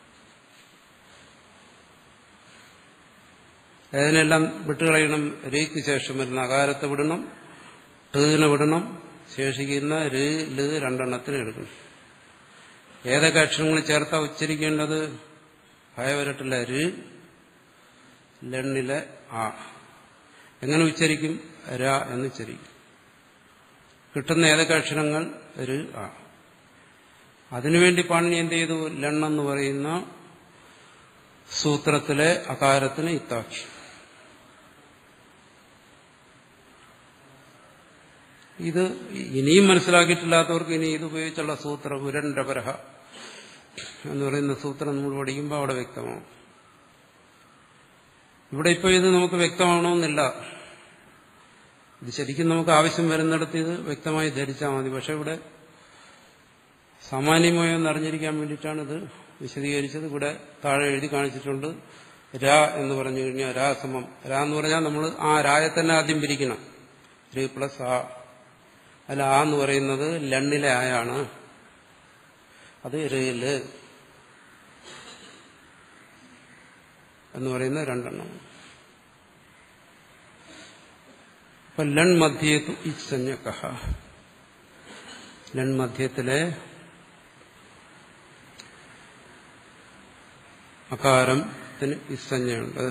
അതിനെല്ലാം വിട്ടുകളയണം. രയ്ക്ക് ശേഷം വരുന്ന അകാരത്തെ വിടണം, ടീനെ വിടണം, ശേഷിക്കുന്ന ര് ല് രണ്ടെണ്ണത്തിന് എടുക്കണം. ഏതൊക്കെ അക്ഷരങ്ങൾ ചേർത്താ ഉച്ചരിക്കേണ്ടത്? ഹയവരട്ടിലെ ര്, ലണ്ണിലെ ആ. എങ്ങനെ ഉച്ചരിക്കും? ര എന്ന് ഉച്ചരിക്കും. കിട്ടുന്ന ഏതൊക്കെ അക്ഷരങ്ങൾ? ര് ആ. അതിനുവേണ്ടി പാണിനി എന്ത് ചെയ്തു? ലണ്ണെന്ന് പറയുന്ന സൂത്രത്തിലെ അകാരത്തിന് ഇത്താക്കി. ഇത് ഇനിയും മനസ്സിലാക്കിയിട്ടില്ലാത്തവർക്ക് ഇനി ഇത് ഉപയോഗിച്ചുള്ള സൂത്രം ഉരണ്ടപരഹ എന്ന് പറയുന്ന സൂത്രം നമ്മൾ പഠിക്കുമ്പോൾ അവിടെ വ്യക്തമാവും. ഇവിടെ ഇപ്പോൾ ഇത് നമുക്ക് വ്യക്തമാവണമെന്നില്ല. ഇത് ശരിക്കും നമുക്ക് ആവശ്യം വരുന്നിടത്ത് ഇത് വ്യക്തമായി ധരിച്ചാൽ മതി. പക്ഷെ ഇവിടെ സാമാന്യമായോ എന്നറിഞ്ഞിരിക്കാൻ വേണ്ടിയിട്ടാണ് ഇത് വിശദീകരിച്ചത്. ഇവിടെ താഴെ എഴുതി കാണിച്ചിട്ടുണ്ട്. രാ എന്ന് പറഞ്ഞു കഴിഞ്ഞാൽ രാ സമം. രാ എന്ന് പറഞ്ഞാൽ നമ്മൾ ആ രായെ തന്നെ ആദ്യം പിരിക്കണം. ര് പ്ലസ് ആ. അല്ല, ആ എന്ന് പറയുന്നത് ലണ്ണിലെ ആയാണ്. അത് ഋല് എന്ന് പറയുന്ന രണ്ടെണ്ണം. അപ്പൊ ലൺ മധ്യേതു ഇച്ഛഞ്ഞകഃ. ലൺ മധ്യത്തിലെ അകാരത്തിന് ഇസഞ്ജയുണ്ട്.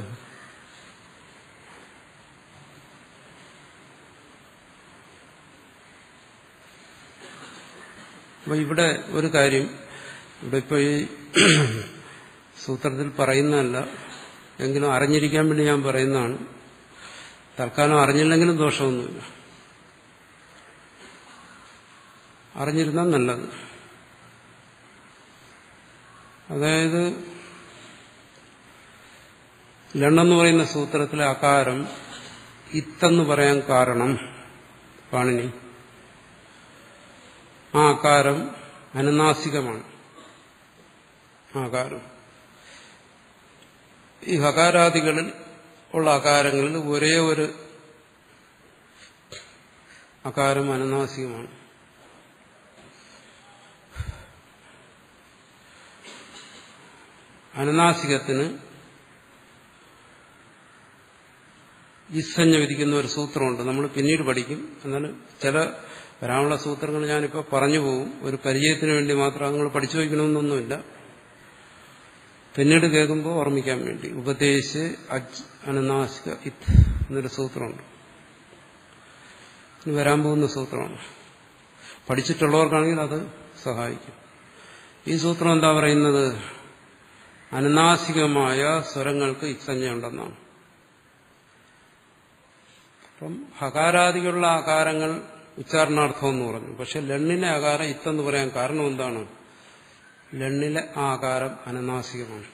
അപ്പൊ ഇവിടെ ഒരു കാര്യം, ഇവിടെ ഇപ്പൊ ഈ സൂത്രത്തിൽ പറയുന്നതല്ല, എങ്കിലും അറിഞ്ഞിരിക്കാൻ വേണ്ടി ഞാൻ പറയുന്നതാണ്. തൽക്കാലം അറിഞ്ഞില്ലെങ്കിലും ദോഷമൊന്നുമില്ല, അറിഞ്ഞിരുന്നാൽ നല്ലത്. അതായത് ലണ്ണെന്ന് പറയുന്ന സൂത്രത്തിലെ അകാരം ഇത്തെന്ന് പറയാൻ കാരണം പാണിനി ആ അകാരം അനുനാസികമാണ്. ആകാരം ഈ ഹകാരാദികളിൽ ഉള്ള അകാരങ്ങളിൽ ഒരേ ഒരു അകാരം അനുനാസികമാണ്. അനുനാസികത്തിന് ഇസ്സഞ്ജ വിധിക്കുന്ന ഒരു സൂത്രമുണ്ട്. നമ്മൾ പിന്നീട് പഠിക്കും. എന്നാൽ ചില വരാനുള്ള സൂത്രങ്ങൾ ഞാനിപ്പോൾ പറഞ്ഞു പോകും. ഒരു പരിചയത്തിന് വേണ്ടി മാത്രം നിങ്ങൾ പഠിച്ചു വയ്ക്കണമെന്നൊന്നുമില്ല. പിന്നീട് കേൾക്കുമ്പോൾ ഓർമ്മിക്കാൻ വേണ്ടി. ഉപദേശ് അജ് അനുനാസിക ഇത് എന്നൊരു സൂത്രമുണ്ട്. ഇനി വരാൻ പോകുന്ന സൂത്രമാണ്. പഠിച്ചിട്ടുള്ളവർക്കാണെങ്കിൽ അത് സഹായിക്കും. ഈ സൂത്രം എന്താ പറയുന്നത്? അനുനാസികമായ സ്വരങ്ങൾക്ക് ഇത്സഞ്ജയുണ്ടെന്നാണ്. അപ്പം ഹകാരാദികളുള്ള ആകാരങ്ങൾ ഉച്ചാരണാർത്ഥം എന്ന് പറഞ്ഞു. പക്ഷെ ലണ്ണിലെ ആകാരം ഇത്തെന്ന് പറയാൻ കാരണം എന്താണ്? ലണ്ണിലെ ആ ആകാരം അനുനാസികമാണ്.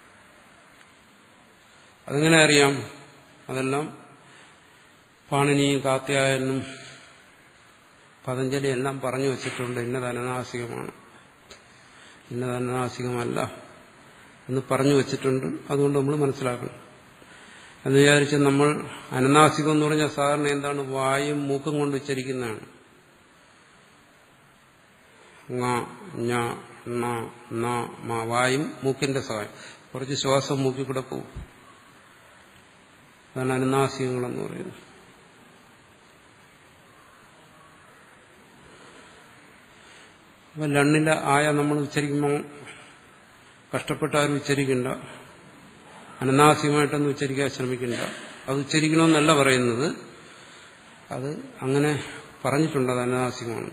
അതെങ്ങനെ അറിയാം? അതെല്ലാം പാണിനിയും കാത്യായനും പതഞ്ജലി എല്ലാം പറഞ്ഞു വച്ചിട്ടുണ്ട്. ഇന്നത് അനുനാസികമാണ്, ഇന്നത് അനുനാസികമല്ല എന്ന് പറഞ്ഞു വച്ചിട്ടുണ്ട്. അതുകൊണ്ട് നമ്മൾ മനസ്സിലാക്കണം. എന്ന് വിചാരിച്ച് നമ്മൾ അനുനാസികം എന്ന് പറഞ്ഞാൽ സാധാരണ എന്താണ്? വായും മൂക്കും കൊണ്ട് ഉച്ചരിക്കുന്നതാണ്. വായും മൂക്കിന്റെ സഹായം, കുറച്ച് ശ്വാസം മൂക്കിൽ കൂടെ പോകും. അതാണ് അനുനാസികങ്ങളെന്ന് പറയുന്നത്. അപ്പൊ ലണ്ണിന്റെ ആയ നമ്മൾ ഉച്ചരിക്കുമ്പോൾ കഷ്ടപ്പെട്ടാരും ഉച്ചരിക്കണ്ട, അനുനാസികമായിട്ടൊന്നും ഉച്ചരിക്കാൻ ശ്രമിക്കണ്ട. അത് ഉച്ചരിക്കണമെന്നല്ല പറയുന്നത്, അത് അങ്ങനെ പറഞ്ഞിട്ടുണ്ട്, അത് അനുനാസികമാണ്.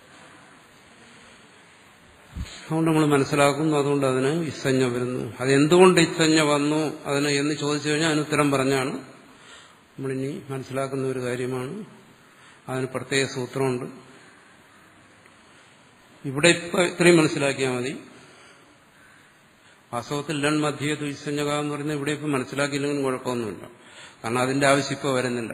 അതുകൊണ്ട് നമ്മൾ മനസ്സിലാക്കുന്നു. അതുകൊണ്ട് അതിന് ഇസ്സഞ്ജ വരുന്നു. അതെന്തുകൊണ്ട് ഇസ്സഞ്ജ വന്നു അതിന് എന്ന് ചോദിച്ചു കഴിഞ്ഞാൽ അതിന് ഉത്തരം പറഞ്ഞാണ്. നമ്മളിനി മനസ്സിലാക്കുന്ന ഒരു കാര്യമാണ്. അതിന് പ്രത്യേക സൂത്രമുണ്ട്. ഇവിടെ ഇപ്പൊ ഇത്രയും മനസ്സിലാക്കിയാൽ മതി. വാസ്തവത്തിൽ ലൺ മധ്യേതു ഇസ്സഞ്ജക എന്ന് പറയുന്നത് ഇവിടെ ഇപ്പം മനസ്സിലാക്കിയില്ലെങ്കിലും കുഴപ്പമൊന്നുമില്ല. കാരണം അതിന്റെ ആവശ്യം ഇപ്പോൾ വരുന്നില്ല.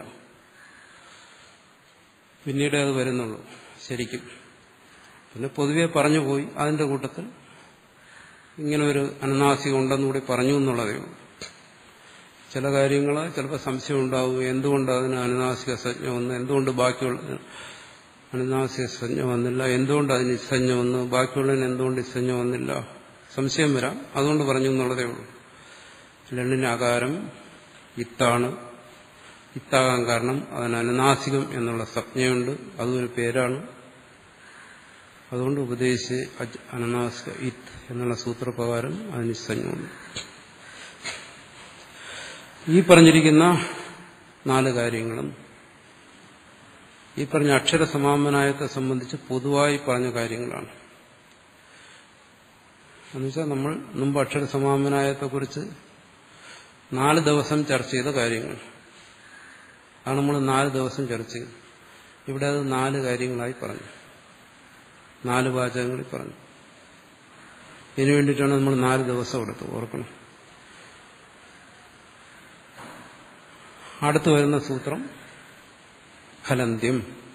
പിന്നീട് അത് വരുന്നുള്ളൂ ശരിക്കും. പിന്നെ പൊതുവെ പറഞ്ഞു പോയി. അതിന്റെ കൂട്ടത്തിൽ ഇങ്ങനെ ഒരു അനുനാസികം ഉണ്ടെന്നുകൂടി പറഞ്ഞു എന്നുള്ളതേ ഉള്ളൂ. ചില കാര്യങ്ങൾ ചിലപ്പോൾ സംശയം ഉണ്ടാവും. എന്തുകൊണ്ട് അതിന് അനുനാസിക സംജ്ഞ വന്നു, എന്തുകൊണ്ട് ബാക്കിയുള്ള അനുനാസിക സംജ്ഞ വന്നില്ല, എന്തുകൊണ്ട് അതിന് ഇസ്സഞ്ജ വന്നു, ബാക്കിയുള്ളതിന് എന്തുകൊണ്ട് ഇസ്സഞ്ജ വന്നില്ല, സംശയം വരാം. അതുകൊണ്ട് പറഞ്ഞു എന്നുള്ളതേ ഉള്ളൂ. ലണ്ണിന് ആകാരം ഇത്താണ്. ഇത്താകാൻ കാരണം അതിന് അനുനാസികം എന്നുള്ള സംജ്ഞയുണ്ട്. അതൊരു പേരാണ്. അതുകൊണ്ട് ഉപദേശിച്ച് അനുനാസിക ഇത്ത് എന്നുള്ള സൂത്രപ്രകാരം അതിന് ഇസ്സഞ്ജമുണ്ട്. ഈ പറഞ്ഞിരിക്കുന്ന നാല് കാര്യങ്ങളും ഈ പറഞ്ഞ അക്ഷരസമാപനായത്തെ സംബന്ധിച്ച് പൊതുവായി പറഞ്ഞ കാര്യങ്ങളാണ്. എന്നുവെച്ചാൽ നമ്മൾ മുമ്പ് അക്ഷരസമാപനായത്തെക്കുറിച്ച് നാല് ദിവസം ചർച്ച ചെയ്ത കാര്യങ്ങൾ ആണ് നമ്മൾ നാല് ദിവസം ചർച്ച ചെയ്തു. ഇവിടെ അത് നാല് കാര്യങ്ങളായി പറഞ്ഞു, നാല് വാചകങ്ങളിൽ പറഞ്ഞു. ഇതിനു വേണ്ടിയിട്ടാണ് നമ്മൾ നാല് ദിവസം എടുത്ത് ഓർക്കണം. അടുത്തു വരുന്ന സൂത്രം ഫലന്ത്യം.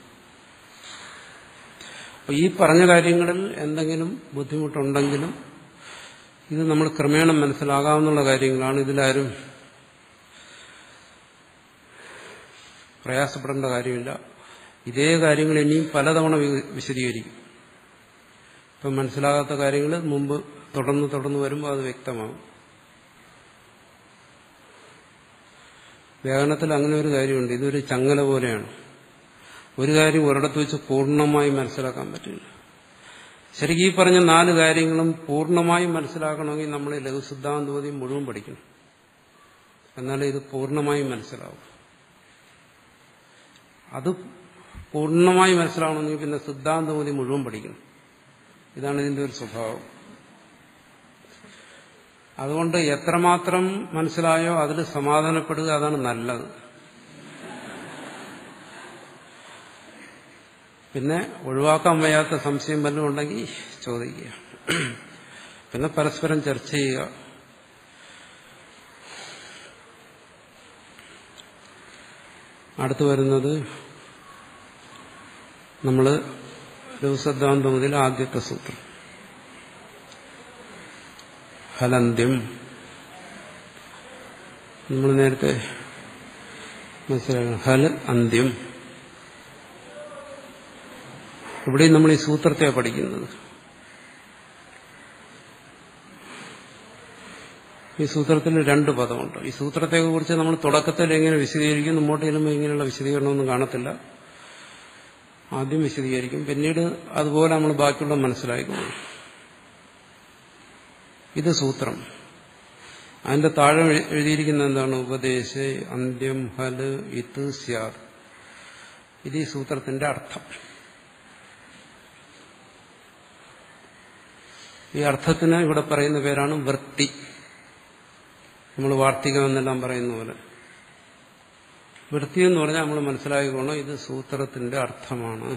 അപ്പൊ ഈ പറഞ്ഞ കാര്യങ്ങളിൽ എന്തെങ്കിലും ബുദ്ധിമുട്ടുണ്ടെങ്കിലും ഇത് നമ്മൾ ക്രമേണ മനസ്സിലാകാവുന്ന കാര്യങ്ങളാണ്. ഇതിലാരും പ്രയാസപ്പെടേണ്ട കാര്യമില്ല. ഇതേ കാര്യങ്ങൾ ഇനിയും പലതവണ വിശദീകരിക്കും. ഇപ്പം മനസ്സിലാകാത്ത കാര്യങ്ങൾ മുമ്പ് തുടർന്ന് തുടർന്ന് വരുമ്പോൾ അത് വ്യക്തമാകും. വ്യാകരണത്തിൽ അങ്ങനെ ഒരു കാര്യമുണ്ട്. ഇതൊരു ചങ്ങല പോലെയാണ്. ഒരു കാര്യം ഒരിടത്ത് വെച്ച് പൂർണ്ണമായി മനസ്സിലാക്കാൻ പറ്റില്ല. ശരിക്കും ഈ പറഞ്ഞ നാല് കാര്യങ്ങളും പൂർണ്ണമായും മനസ്സിലാക്കണമെങ്കിൽ നമ്മൾ ലഘുസിദ്ധാന്തോതി മുഴുവൻ പഠിക്കണം. എന്നാലേ ഇത് പൂർണ്ണമായും മനസ്സിലാവും. അത് പൂർണ്ണമായി മനസ്സിലാവണമെങ്കിൽ പിന്നെ സിദ്ധാന്തോതി മുഴുവൻ പഠിക്കണം. ഇതാണ് ഇതിന്റെ ഒരു സ്വഭാവം. അതുകൊണ്ട് എത്രമാത്രം മനസ്സിലായോ അതിൽ സമാധാനപ്പെടുക, അതാണ് നല്ലത്. പിന്നെ ഒഴിവാക്കാൻ വയ്യാത്ത സംശയം വല്ലതും ഉണ്ടെങ്കിൽ ചോദിക്കുക. പിന്നെ പരസ്പരം ചർച്ച ചെയ്യുക. അടുത്തു വരുന്നത് നമ്മൾ ലഘുസിദ്ധാന്തം മുതൽ ആദ്യത്തെ സൂത്രം ഫലന്ത്യം. നമ്മൾ നേരത്തെ മനസ്സിലാക്കണം. ഹൽ അന്ത്യം. ഇവിടെ നമ്മൾ ഈ സൂത്രത്തെ പഠിക്കുന്നത്. ഈ സൂത്രത്തിൽ രണ്ട് പദമുണ്ട്. ഈ സൂത്രത്തെ കുറിച്ച് നമ്മൾ തുടക്കത്തിൽ എങ്ങനെ വിശദീകരിക്കും, മുമ്പോട്ട് ചെല്ലുമ്പോൾ ഇങ്ങനെയുള്ള വിശദീകരണമൊന്നും കാണത്തില്ല. ആദ്യം വിശദീകരിക്കും, പിന്നീട് അതുപോലെ നമ്മൾ ബാക്കിയുള്ള മനസ്സിലാക്കുന്നു. ഇത് സൂത്രം. അതിന്റെ താഴെ എഴുതിയിരിക്കുന്ന എന്താണ്? ഉപദേശേ അന്ത്യം ഹല് ഇത് സ്യാദ്. ഇത് ഈ സൂത്രത്തിന്റെ അർത്ഥം. ഈ അർത്ഥത്തിന് ഇവിടെ പറയുന്ന പേരാണ് വൃത്തി. നമ്മൾ വാർത്തികം എന്നെല്ലാം പറയുന്ന പോലെ വൃത്തി എന്ന് പറഞ്ഞാൽ നമ്മൾ മനസ്സിലാക്കിക്കോണം, ഇത് സൂത്രത്തിന്റെ അർത്ഥമാണ്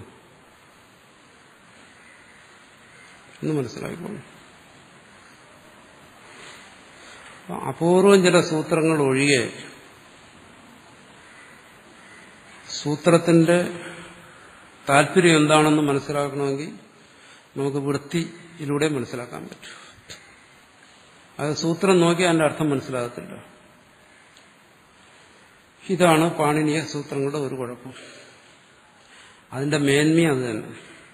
എന്ന് മനസ്സിലാക്കിക്കോണം. അപൂർവം ചില സൂത്രങ്ങൾ ഒഴികെ സൂത്രത്തിന്റെ താല്പര്യം എന്താണെന്ന് മനസ്സിലാക്കണമെങ്കിൽ നമുക്ക് വൃത്തിയിലൂടെ മനസ്സിലാക്കാൻ പറ്റും. അത് സൂത്രം നോക്കി അതിന്റെ അർത്ഥം മനസ്സിലാകത്തില്ല. ഇതാണ് പാണിനീയ സൂത്രങ്ങളുടെ ഒരു കുഴപ്പം. അതിന്റെ മേന്മ അത് തന്നെ.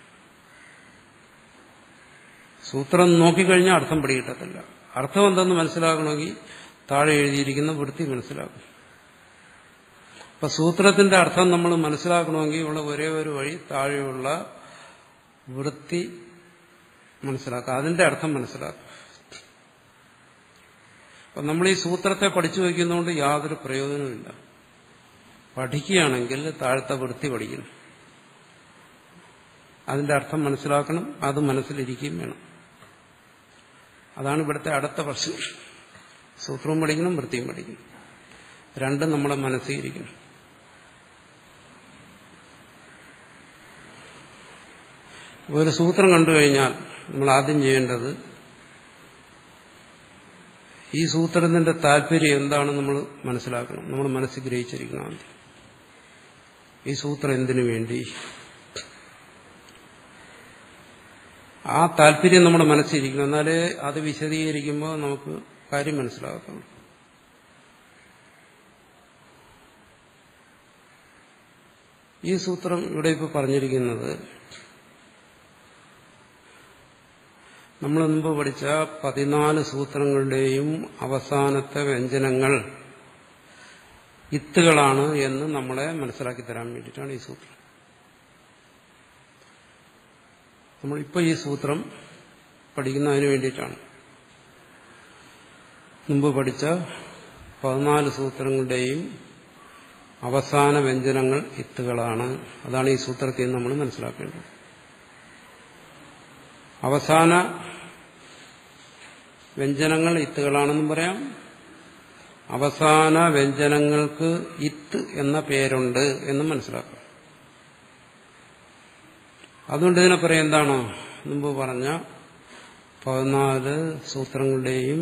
സൂത്രം നോക്കിക്കഴിഞ്ഞാൽ അർത്ഥം പിടികിട്ടത്തില്ല. അർത്ഥം എന്തെന്ന് മനസ്സിലാക്കണമെങ്കിൽ താഴെ എഴുതിയിരിക്കുന്ന വൃത്തി മനസ്സിലാക്കും. അപ്പൊ സൂത്രത്തിന്റെ അർത്ഥം നമ്മൾ മനസ്സിലാക്കണമെങ്കിൽ ഉള്ള ഒരേ ഒരു വഴി താഴെയുള്ള വൃത്തി മനസ്സിലാക്കുക, അതിന്റെ അർത്ഥം മനസ്സിലാക്കുക. അപ്പൊ നമ്മൾ ഈ സൂത്രത്തെ പഠിച്ചു വയ്ക്കുന്നതുകൊണ്ട് യാതൊരു പ്രയോജനവുമില്ല. പഠിക്കുകയാണെങ്കിൽ താഴത്തെ വൃത്തി പഠിക്കണം, അതിന്റെ അർത്ഥം മനസ്സിലാക്കണം, അത് മനസ്സിലിരിക്കുകയും വേണം. അതാണ് ഇവിടുത്തെ അടുത്ത പ്രശ്നം. സൂത്രവും പഠിക്കണം, വൃത്തിയും പഠിക്കണം, രണ്ടും നമ്മളെ മനസ്സിലിരിക്കണം. ഒരു സൂത്രം കണ്ടുകഴിഞ്ഞാൽ നമ്മൾ ആദ്യം ചെയ്യേണ്ടത് ഈ സൂത്രത്തിന്റെ താല്പര്യം എന്താണെന്ന് നമ്മൾ മനസ്സിലാക്കണം, നമ്മൾ മനസ്സിൽ ഗ്രഹിച്ചിരിക്കണം. ആദ്യം ഈ സൂത്രം എന്തിനു വേണ്ടി, ആ താല്പര്യം നമ്മുടെ മനസ്സിലിരിക്കണം. എന്നാലേ അത് വിശദീകരിക്കുമ്പോൾ നമുക്ക് കാര്യം മനസ്സിലാകത്തുള്ളൂ. ഈ സൂത്രം ഇവിടെ ഇപ്പോൾ പറഞ്ഞിരിക്കുന്നത് നമ്മൾ മുമ്പ് പഠിച്ച പതിനാല് സൂത്രങ്ങളുടെയും അവസാനത്തെ വ്യഞ്ജനങ്ങൾ ഇത്തുകളാണ് എന്ന് നമ്മളെ മനസ്സിലാക്കി തരാൻ വേണ്ടിയിട്ടാണ് ഈ സൂത്രം. നമ്മളിപ്പോൾ ഈ സൂത്രം പഠിക്കുന്നതിന് വേണ്ടിയിട്ടാണ്. മുമ്പ് പഠിച്ച പതിനാല് സൂത്രങ്ങളുടെയും അവസാന വ്യഞ്ജനങ്ങൾ ഇത്തുകളാണ്. അതാണ് ഈ സൂത്രത്തിൽ നമ്മൾ മനസ്സിലാക്കേണ്ടത്. അവസാന വ്യഞ്ജനങ്ങൾ ഇത്തുകളാണെന്നും പറയാം, അവസാന വ്യഞ്ജനങ്ങൾക്ക് ഇത്ത് എന്ന പേരുണ്ട് എന്നും മനസ്സിലാക്കാം. അതുകൊണ്ട് ഇതിനെ പറയാം എന്താണോ മുമ്പ് പറഞ്ഞ പതിനാല് സൂത്രങ്ങളുടെയും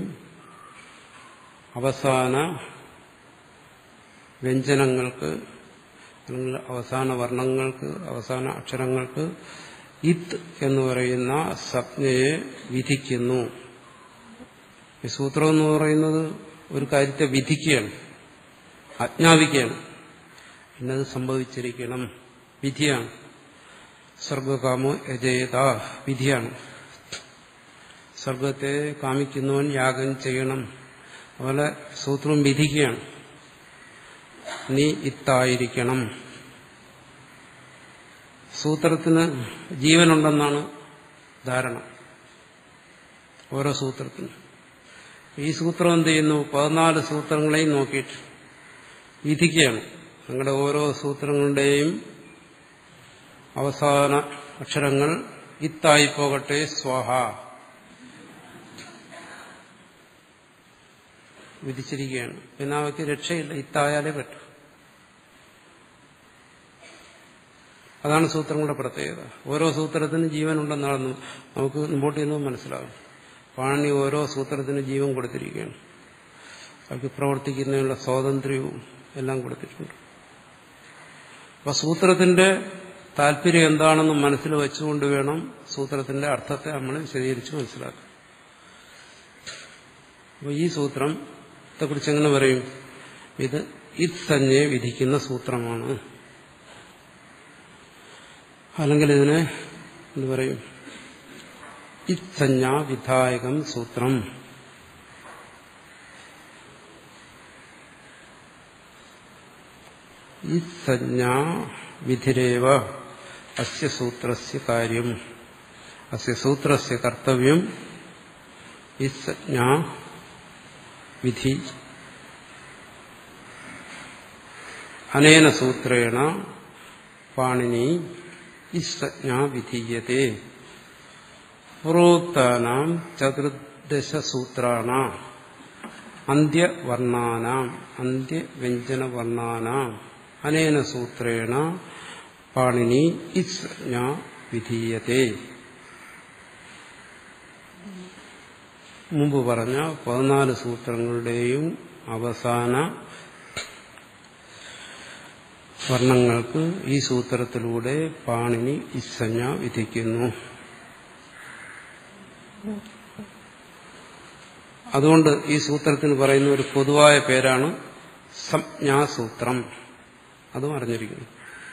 അവസാന വ്യഞ്ജനങ്ങൾക്ക് അല്ലെങ്കിൽ അവസാന വർണ്ണങ്ങൾക്ക്, അവസാന അക്ഷരങ്ങൾക്ക് ഇത്ത് എന്ന് പറയുന്ന സംജ്ഞയെ വിധിക്കുന്നു. ഈ സൂത്രം എന്ന് പറയുന്നത് ഒരു കാര്യത്തെ വിധിക്കുകയാണ്, ആജ്ഞാപിക്കുകയാണ്. ഇന്നത് സംഭവിച്ചിരിക്കണം, വിധിയാണ്. സർഗകാമോ യജേത, വിധിയാണ്. സർഗത്തെ കാമിക്കുന്നവൻ യാഗം ചെയ്യണം. അതുപോലെ സൂത്രം വിധിക്കുകയാണ്, നീ ഇത്തായിരിക്കണം. സൂത്രത്തിന് ജീവനുണ്ടെന്നാണ് ധാരണ ഓരോ സൂത്രത്തിനും. ഈ സൂത്രം എന്ത് ചെയ്യുന്നു? പതിനാല് സൂത്രങ്ങളെയും നോക്കിയിട്ട് വിധിക്കുകയാണ്. നിങ്ങളുടെ ഓരോ സൂത്രങ്ങളുടെയും അവസാന അക്ഷരങ്ങൾ ഇത്തായി പോകട്ടെ, സ്വാഹ വിധിച്ചിരിക്കുകയാണ്. പിന്നെ അവയ്ക്ക് രക്ഷയില്ല, ഇത്തായാലേ പറ്റൂ. അതാണ് സൂത്രങ്ങളുടെ പ്രത്യേകത. ഓരോ സൂത്രത്തിനും ജീവനുണ്ടെന്നാണ് നമുക്ക് മുമ്പോട്ട് ചെയ്യുന്നത് മനസ്സിലാകും. പാണി ഓരോ സൂത്രത്തിനും ജീവൻ കൊടുത്തിരിക്കുകയാണ്. അവർക്ക് പ്രവർത്തിക്കുന്നതിനുള്ള സ്വാതന്ത്ര്യവും എല്ലാം കൊടുത്തിട്ടുണ്ട്. അപ്പൊ സൂത്രത്തിന്റെ താല്പര്യം എന്താണെന്ന് മനസ്സിൽ വെച്ചുകൊണ്ട് വേണം സൂത്രത്തിന്റെ അർത്ഥത്തെ നമ്മൾ വിശദീകരിച്ച് മനസ്സിലാക്കാം. അപ്പോൾ ഈ സൂത്രത്തെക്കുറിച്ച് എങ്ങനെ പറയും? ഇത് ഇത്സഞ്ജയെ വിധിക്കുന്ന സൂത്രമാണ്. അല്ലെങ്കിൽ ഇതിനെ എന്ത് പറയും? ഇത്സഞ്ജാ വിധായകം സൂത്രം. ഇത്സഞ്ജാ വിധിരേവ അസ്യ സൂത്രസ്യ കാര്യം. അസ്യ സൂത്രസ്യ കർത്തവ്യം ഇത്സഞ്ജാ വിധി. അനേന സൂത്രേണ പാണിനി ഇത്സഞ്ജാ വിധീയതേ. പൂർവോക്താനാം ചതുർദശസൂത്രാണാം അന്ത്യവർണ്ണാനാം അന്ത്യവ്യഞ്ജനവർണ്ണാനാം അനേന സൂത്രേണ പാണിനി ഇത്സഞ്ജാ വിധീയതേ. മുമ്പ് പറഞ്ഞ പതിനാല് സൂത്രങ്ങളുടെയും അവസാന വർണ്ണങ്ങൾക്ക് ഈ സൂത്രത്തിലൂടെ പാണിനി ഇത്സഞ്ജാ വിധിക്കുന്നു. അതുകൊണ്ട് ഈ സൂത്രത്തിന് പറയുന്ന ഒരു പൊതുവായ പേരാണ് സംജ്ഞാസൂത്രം. അതും അറിഞ്ഞിരിക്കുന്നു.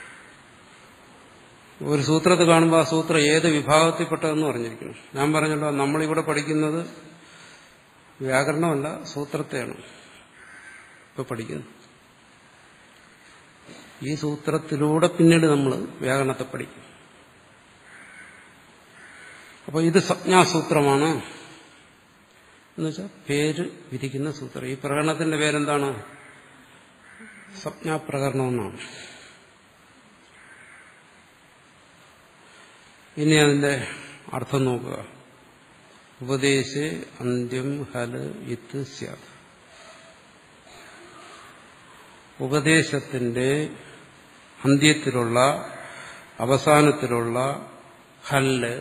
ഒരു സൂത്രത്തെ കാണുമ്പോൾ ആ സൂത്രം ഏത് വിഭാഗത്തിൽപ്പെട്ടതെന്ന് അറിഞ്ഞിരിക്കുന്നു. ഞാൻ പറഞ്ഞല്ലോ, നമ്മളിവിടെ പഠിക്കുന്നത് വ്യാകരണമല്ല, സൂത്രത്തെയാണ് ഇപ്പൊ പഠിക്കുന്നത്. ഈ സൂത്രത്തിലൂടെ പിന്നീട് നമ്മൾ വ്യാകരണത്തെ പഠിക്കും. അപ്പോൾ ഇത് സംജ്ഞാസൂത്രമാണ് എന്നുവെച്ചാൽ പേര് വിധിക്കുന്ന സൂത്രം. ഈ പ്രകരണത്തിന്റെ പേരെന്താണ്? സംജ്ഞാപ്രകരണം എന്നാണ്. ഇനി അതിന്റെ അർത്ഥം നോക്കുക. ഉപദേശേ അന്ത്യം ഹല് ഇത്ത് സ്യാത്. ഉപദേശത്തിന്റെ അന്ത്യത്തിലുള്ള അവസാനത്തിലുള്ള ഹല്ല്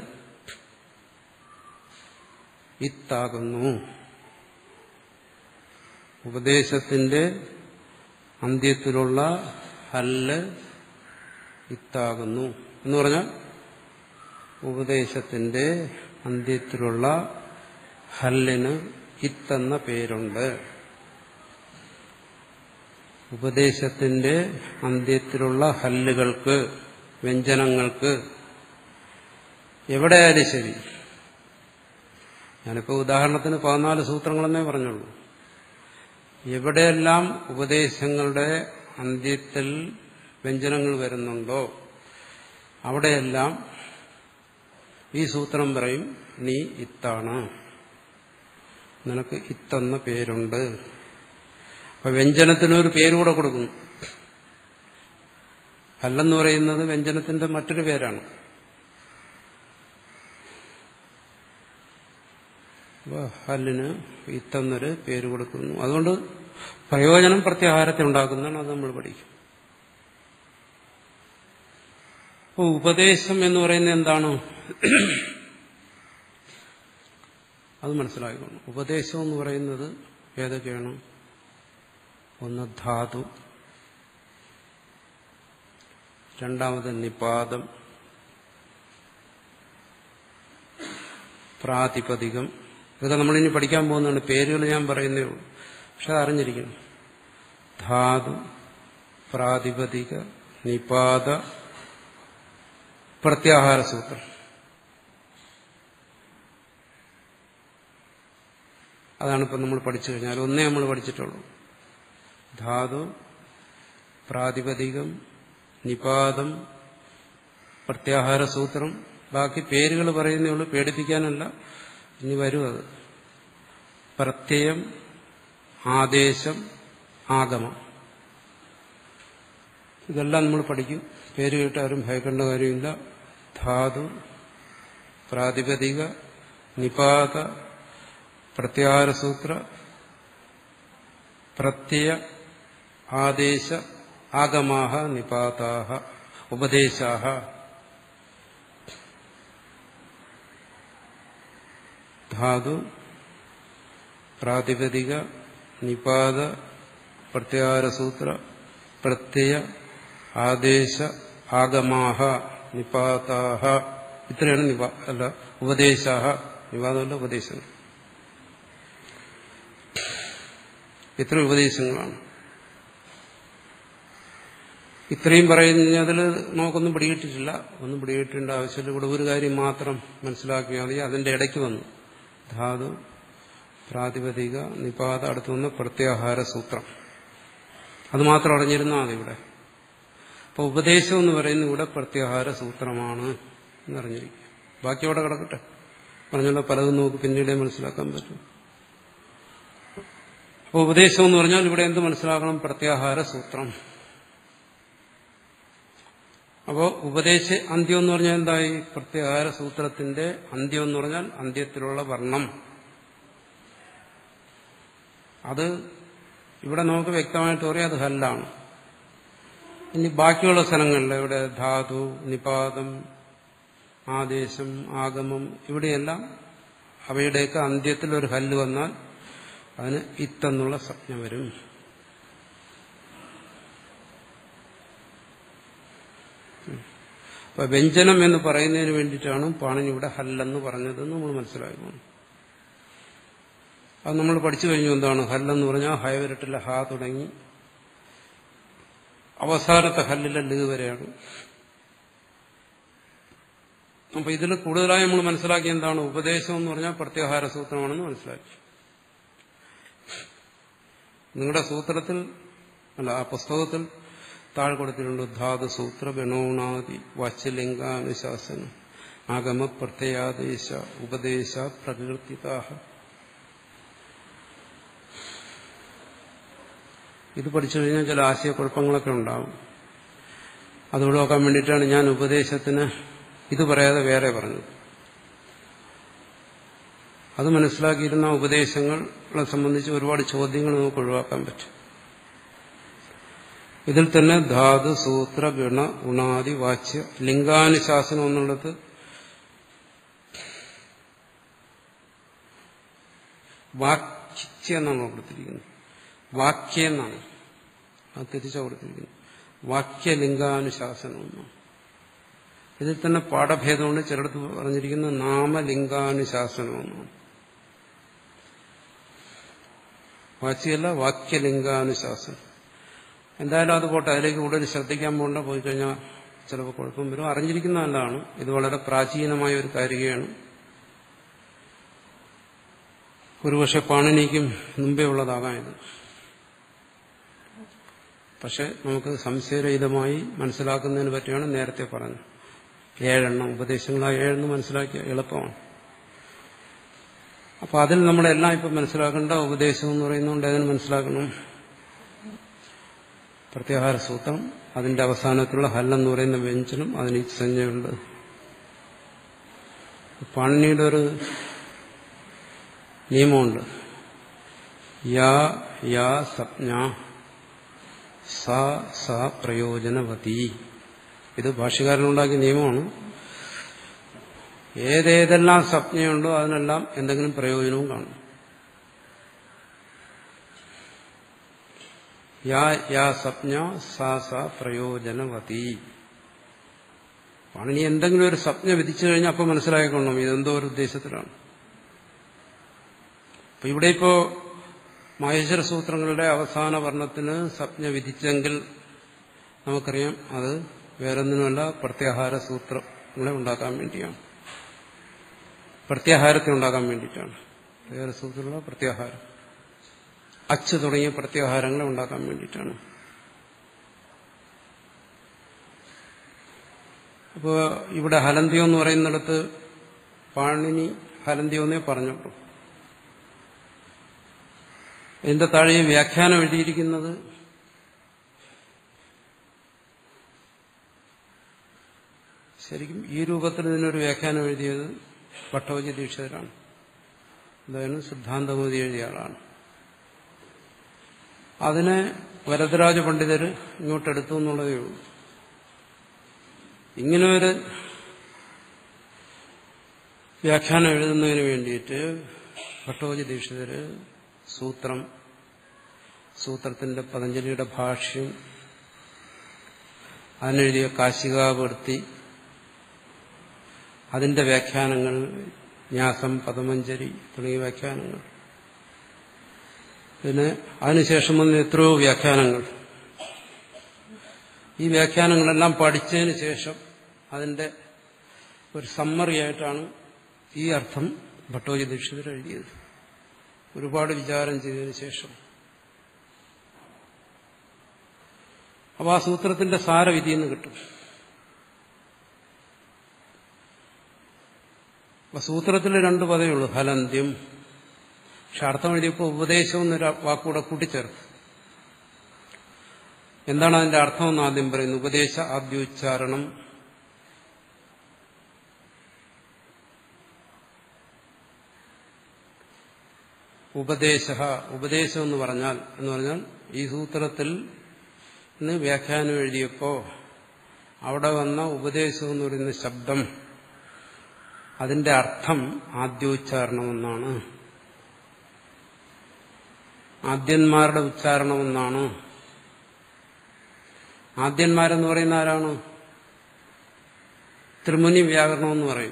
ഇത്താകുന്നു. ഉപദേശത്തിന്റെ അന്ത്യത്തിലുള്ള ഹല്ല് ഇത്താകുന്നു എന്ന് പറഞ്ഞാൽ ഉപദേശത്തിന്റെ അന്ത്യത്തിലുള്ള ഹല്ലിന് ഇത്തെന്ന പേരുണ്ട്. ഉപദേശത്തിന്റെ അന്ത്യത്തിലുള്ള ഹല്ലുകൾക്ക്, വ്യഞ്ജനങ്ങൾക്ക് എവിടെയായാലും ശരി, ഞാനിപ്പോൾ ഉദാഹരണത്തിന് പതിനാല് സൂത്രങ്ങളെന്നേ പറഞ്ഞുള്ളൂ, എവിടെയെല്ലാം ഉപദേശങ്ങളുടെ അന്ത്യത്തിൽ വ്യഞ്ജനങ്ങൾ വരുന്നുണ്ടോ അവിടെയെല്ലാം ഈ സൂത്രം പറയും, നീ ഇത്താണ്, നിനക്ക് ഇത്തെന്ന പേരുണ്ട്. അപ്പൊ വ്യഞ്ജനത്തിനൊരു പേരുകൂടെ കൊടുക്കുന്നു. ഹല്ലെന്ന് പറയുന്നത് വ്യഞ്ജനത്തിന്റെ മറ്റൊരു പേരാണ്. അപ്പൊ ഹല്ലിന് ഇത്തെന്നൊരു പേര് കൊടുക്കുന്നു. അതുകൊണ്ട് പ്രയോജനം പ്രത്യാഹാരത്തെ ഉണ്ടാക്കുന്നതാണ്. അത് നമ്മൾ പഠിക്കും. അപ്പൊ ഉപദേശം എന്ന് പറയുന്നത് എന്താണ്? അത് മനസ്സിലാക്കണം. ഉപദേശം എന്ന് പറയുന്നത് ഏതൊക്കെയാണ്? ഒന്ന് ധാതു, രണ്ടാമത് നിപാതം, പ്രാതിപദികം. ഇതൊക്കെ നമ്മളിനി പഠിക്കാൻ പോകുന്നതാണ്. പേരുകൾ ഞാൻ പറയുന്നേ ഉള്ളൂ, പക്ഷെ അത് അറിഞ്ഞിരിക്കണം. ധാതു, പ്രാതിപദിക, നിപാത, പ്രത്യാഹാര സൂത്രം. അതാണിപ്പം നമ്മൾ പഠിച്ചു കഴിഞ്ഞാൽ ഒന്നേ നമ്മൾ പഠിച്ചിട്ടുള്ളൂ. ധാതു, പ്രാതിപദികം, നിപാതം, പ്രത്യാഹാര സൂത്രം. ബാക്കി പേരുകൾ പറയുന്നേ ഉള്ളൂ, പേടിപ്പിക്കാനല്ല. ഇനി വരും അത്. പ്രത്യയം, ആദേശം, ആഗമം, ഇതെല്ലാം നമ്മൾ പഠിക്കും. പേര് കേട്ടാലും ഭയക്കേണ്ട കാര്യമില്ല. ധാതു, പ്രാതിപദിക, നിപാത, പ്രത്യാഹാര സൂത്ര, പ്രത്യയ, ആദേശ, ആഗമാഹ, നിപാതാഹ, ഉപദേശാഹ. ധാതു, പ്രാതിപദിക, നിപാത, പ്രത്യാഹാര സൂത്ര, പ്രത്യയ, ആദേശ, ആഗമാഹ, നിപാതാഹ. ഇത്രയാണ് നിപാ അല്ല ഉപദേശാഹ. നിപാതമല്ല, ഉപദേശങ്ങൾ. ഇത്ര ഉപദേശങ്ങളാണ്. ഇത്രയും പറയുന്നതിൽ നമുക്കൊന്നും പിടികിട്ടിട്ടില്ല. ഒന്നും പിടികിട്ടേണ്ട ആവശ്യമില്ല. ഇവിടെ ഒരു കാര്യം മാത്രം മനസ്സിലാക്കിയാൽ മതി. അതിന്റെ ഇടയ്ക്ക് വന്നു ധാതു, പ്രാതിപതിക, നിപാത, അടുത്ത് വന്ന് പ്രത്യാഹാര സൂത്രം. അത് മാത്രം അറിഞ്ഞിരുന്നാൽ മതി ഇവിടെ. അപ്പൊ ഉപദേശം എന്ന് പറയുന്നത് ഇവിടെ പ്രത്യാഹാര സൂത്രമാണ് എന്നറിഞ്ഞിരിക്കുക. ബാക്കി അവിടെ കിടക്കട്ടെ. പറഞ്ഞുള്ള പലതും നമുക്ക് പിന്നീടേ മനസ്സിലാക്കാൻ പറ്റും. അപ്പൊ ഉപദേശം എന്ന് പറഞ്ഞാൽ ഇവിടെ എന്ത് മനസ്സിലാക്കണം? പ്രത്യാഹാര സൂത്രം. അപ്പോ ഉപദേശ അന്ത്യം എന്ന് പറഞ്ഞാൽ എന്തായി? പ്രത്യാഹാര സൂത്രത്തിന്റെ അന്ത്യം എന്ന് പറഞ്ഞാൽ അന്ത്യത്തിലുള്ള വർണ്ണം. അത് ഇവിടെ നമുക്ക് വ്യക്തമായിട്ട് പറയാം, അത് ഹല്ലാണ്. ഇനി ബാക്കിയുള്ള സ്ഥലങ്ങളിൽ ഇവിടെ ധാതു, നിപാതം, ആദേശം, ആഗമം, ഇവിടെയെല്ലാം അവയുടെയൊക്കെ അന്ത്യത്തിൽ ഒരു ഹല്ല് വന്നാൽ അതിന് ഇത്തെന്നുള്ള സംജ്ഞ വരും. അപ്പൊ വ്യഞ്ജനം എന്ന് പറയുന്നതിന് വേണ്ടിയിട്ടാണ് പാണിനി ഇവിടെ ഹല്ലെന്ന് പറഞ്ഞതെന്ന് നമ്മൾ മനസ്സിലാക്കുന്നു. അത് നമ്മൾ പഠിച്ചു കഴിഞ്ഞു. എന്താണ് ഹല്ലെന്ന് പറഞ്ഞാൽ? ഹയവരട്ടിലെ ഹ തുടങ്ങി അവസാനത്തെ ഹല്ലിലെ ല് വരെയാണ്. അപ്പൊ ഇതിൽ കൂടുതലായി നമ്മൾ മനസ്സിലാക്കിയ എന്താണ്? ഉപദേശം എന്ന് പറഞ്ഞാൽ പ്രത്യാഹാര സൂത്രമാണെന്ന് മനസ്സിലാക്കി. നിങ്ങളുടെ സൂത്രത്തിൽ അല്ല, ആ പുസ്തകത്തിൽ താഴെ കൊടുത്തിട്ടുണ്ട് ധാതു സൂത്ര ഗണോണാദി വാച്യലിംഗാനുശാസനം ആഗമ പ്രത്യയാദേശ ഉപദേശ പ്രകീർത്തിതാഹ. ഇത് പഠിച്ചു കഴിഞ്ഞാൽ ചില ആശയക്കുഴപ്പങ്ങളൊക്കെ ഉണ്ടാവും. അത് ഒഴിവാക്കാൻ വേണ്ടിയിട്ടാണ് ഞാൻ ഉപദേശത്തിന് ഇത് പറയാതെ വേറെ പറഞ്ഞത്. അത് മനസ്സിലാക്കിയിരുന്ന ഉപദേശങ്ങളെ സംബന്ധിച്ച് ഒരുപാട് ചോദ്യങ്ങൾ നമുക്ക് ഒഴിവാക്കാൻ പറ്റും. ഇതിൽ തന്നെ ധാതു സൂത്ര ഗുണ ഉണാദി വാച്യ ലിംഗാനുശാസനം എന്നുള്ളത് വാക്യ എന്നാണ് കൊടുത്തിരിക്കുന്നത്. വാക്യ എന്നാണ് അത് തിരിച്ചു കൊടുത്തിരിക്കുന്നത്. വാക്യലിംഗാനുശാസനം എന്നാണ്. ഇതിൽ തന്നെ പാഠഭേദമുണ്ട്. ചിലടത്ത് പറഞ്ഞിരിക്കുന്നത് നാമലിംഗാനുശാസനം എന്നാണ്. വാച്യല്ല, വാക്യലിംഗാനുശാസനം. എന്തായാലും അത് പോട്ടെ, അതിലേക്ക് കൂടുതൽ ശ്രദ്ധിക്കാൻ പോകണ്ട. പോയി കഴിഞ്ഞാൽ ചിലപ്പോൾ കുഴപ്പം വരും. അറിഞ്ഞിരിക്കുന്ന നല്ലതാണ്. ഇത് വളരെ പ്രാചീനമായ ഒരു കാര്യമാണ്. ഒരുപക്ഷെ പാണിനിക്കും മുമ്പേ ഉള്ളതാകാം ഇത്. പക്ഷെ നമുക്ക് സംശയരഹിതമായി മനസ്സിലാക്കുന്നതിന് പറ്റിയാണ് നേരത്തെ പറഞ്ഞത്. ഏഴെണ്ണം ഉപദേശങ്ങളായ ഏഴെണ്ണം മനസ്സിലാക്കിയ എളുപ്പമാണ്. അപ്പൊ അതിൽ നമ്മളെല്ലാം ഇപ്പം മനസ്സിലാക്കേണ്ട ഉപദേശം എന്ന് പറയുന്നതുകൊണ്ട് അതിന് മനസ്സിലാക്കണം പ്രത്യാഹാര സൂത്രം, അതിന്റെ അവസാനത്തിലുള്ള ഹല്ലെന്ന് പറയുന്ന വ്യഞ്ജനം, അതിന് സംജ്ഞയുണ്ട്. പാണിനിയുടെ ഒരു നിയമമുണ്ട്. യാ യാ സംജ്ഞ സാ സാ പ്രയോജനവതി. ഇത് ഭാഷ്യകാരനുണ്ടാക്കിയ നിയമമാണ്. ഏതേതെല്ലാം സംജ്ഞയുണ്ടോ അതിനെല്ലാം എന്തെങ്കിലും പ്രയോജനവും കാണും. യാ യാ സംജ്ഞ സാ സാ പ്രയോജനവതി. പാണിനി എന്തെങ്കിലും ഒരു സംജ്ഞ വിധിച്ചു കഴിഞ്ഞാൽ അപ്പം മനസ്സിലായിക്കൊള്ളണം ഇതെന്തോ ഒരു ഉദ്ദേശത്തിലാണ്. അപ്പൊ ഇവിടെ ഇപ്പോ മഹേശ്വര സൂത്രങ്ങളുടെ അവസാന വർണ്ണത്തിന് സംജ്ഞ വിധിച്ചെങ്കിൽ നമുക്കറിയാം അത് വേറൊന്നിനുമല്ല, പ്രത്യാഹാര സൂത്രങ്ങളെ ഉണ്ടാക്കാൻ വേണ്ടിയാണ്. പ്രത്യാഹാരത്തെ ഉണ്ടാക്കാൻ വേണ്ടിയിട്ടാണ്. പ്രത്യാഹാര സൂത്രമുള്ള പ്രത്യാഹാരം, അച്ച് തുടങ്ങിയ പ്രത്യാഹാരങ്ങളെ ഉണ്ടാക്കാൻ വേണ്ടിയിട്ടാണ്. അപ്പോൾ ഇവിടെ ഹലന്ത്യം എന്ന് പറയുന്നിടത്ത് പാണിനി ഹലന്ത്യം എന്നേ പറഞ്ഞുള്ളൂ. ഇതിന്റെ താഴെ വ്യാഖ്യാനം എഴുതിയിരിക്കുന്നത് ശരിക്കും ഈ രൂപത്തിൽ ഇതിനൊരു വ്യാഖ്യാനം എഴുതിയത് ഭട്ടോജി ദീക്ഷിതരാണ്. എന്തായാലും സിദ്ധാന്തമതി എഴുതിയ ആളാണ്. അതിനെ വരദരാജ പണ്ഡിതർ ഇങ്ങോട്ടെടുത്തു എന്നുള്ളതേ ഉള്ളൂ. ഇങ്ങനെ ഒരു വ്യാഖ്യാനം എഴുതുന്നതിന് വേണ്ടിയിട്ട് ഭട്ടോജി ദീക്ഷിതര് സൂത്രം, സൂത്രത്തിന്റെ പതഞ്ജലിയുടെ ഭാഷ്യം, അതിനെഴുതിയ കാശികാവൃത്തി, അതിന്റെ വ്യാഖ്യാനങ്ങൾ, ന്യാസം, പദമഞ്ജരി തുടങ്ങിയ വ്യാഖ്യാനങ്ങൾ, പിന്നെ അതിനുശേഷം വന്ന എത്രയോ വ്യാഖ്യാനങ്ങൾ, ഈ വ്യാഖ്യാനങ്ങളെല്ലാം പഠിച്ചതിന് ശേഷം അതിന്റെ ഒരു സമ്മറിയായിട്ടാണ് ഈ അർത്ഥം ഭട്ടോജി ദീക്ഷിതർ എഴുതിയത്. ഒരുപാട് വിചാരം ചെയ്തതിനു ശേഷം. അപ്പോൾ ആ സൂത്രത്തിന്റെ സാരം ഇതിൽ നിന്ന് കിട്ടും. അപ്പൊ സൂത്രത്തിൽ രണ്ട് പദമേ ഉള്ളൂ, ഫലന്ത്യം. പക്ഷെ അർത്ഥം എഴുതിയപ്പോൾ ഉപദേശം എന്നൊരു വാക്കുകൂടെ കൂട്ടിച്ചേർത്ത്. എന്താണ് അതിന്റെ അർത്ഥമെന്ന് ആദ്യം പറയുന്നു. ഉപദേശ ആദ്യോച്ചാരണം. ഉപദേശ ഉപദേശം എന്ന് പറഞ്ഞാൽ എന്ന് പറഞ്ഞാൽ ഈ സൂത്രത്തിൽ നിന്ന് വ്യാഖ്യാനം എഴുതിയപ്പോ അവിടെ വന്ന ഉപദേശം എന്ന് പറയുന്ന ശബ്ദം, അതിന്റെ അർത്ഥം ആദ്യോച്ചാരണമെന്നാണ്, ആദ്യന്മാരുടെ ഉച്ചാരണമെന്നാണ്. ആദ്യന്മാരെന്ന് പറയുന്ന ആരാണ്? ത്രിമുനി വ്യാകരണം എന്ന് പറയും.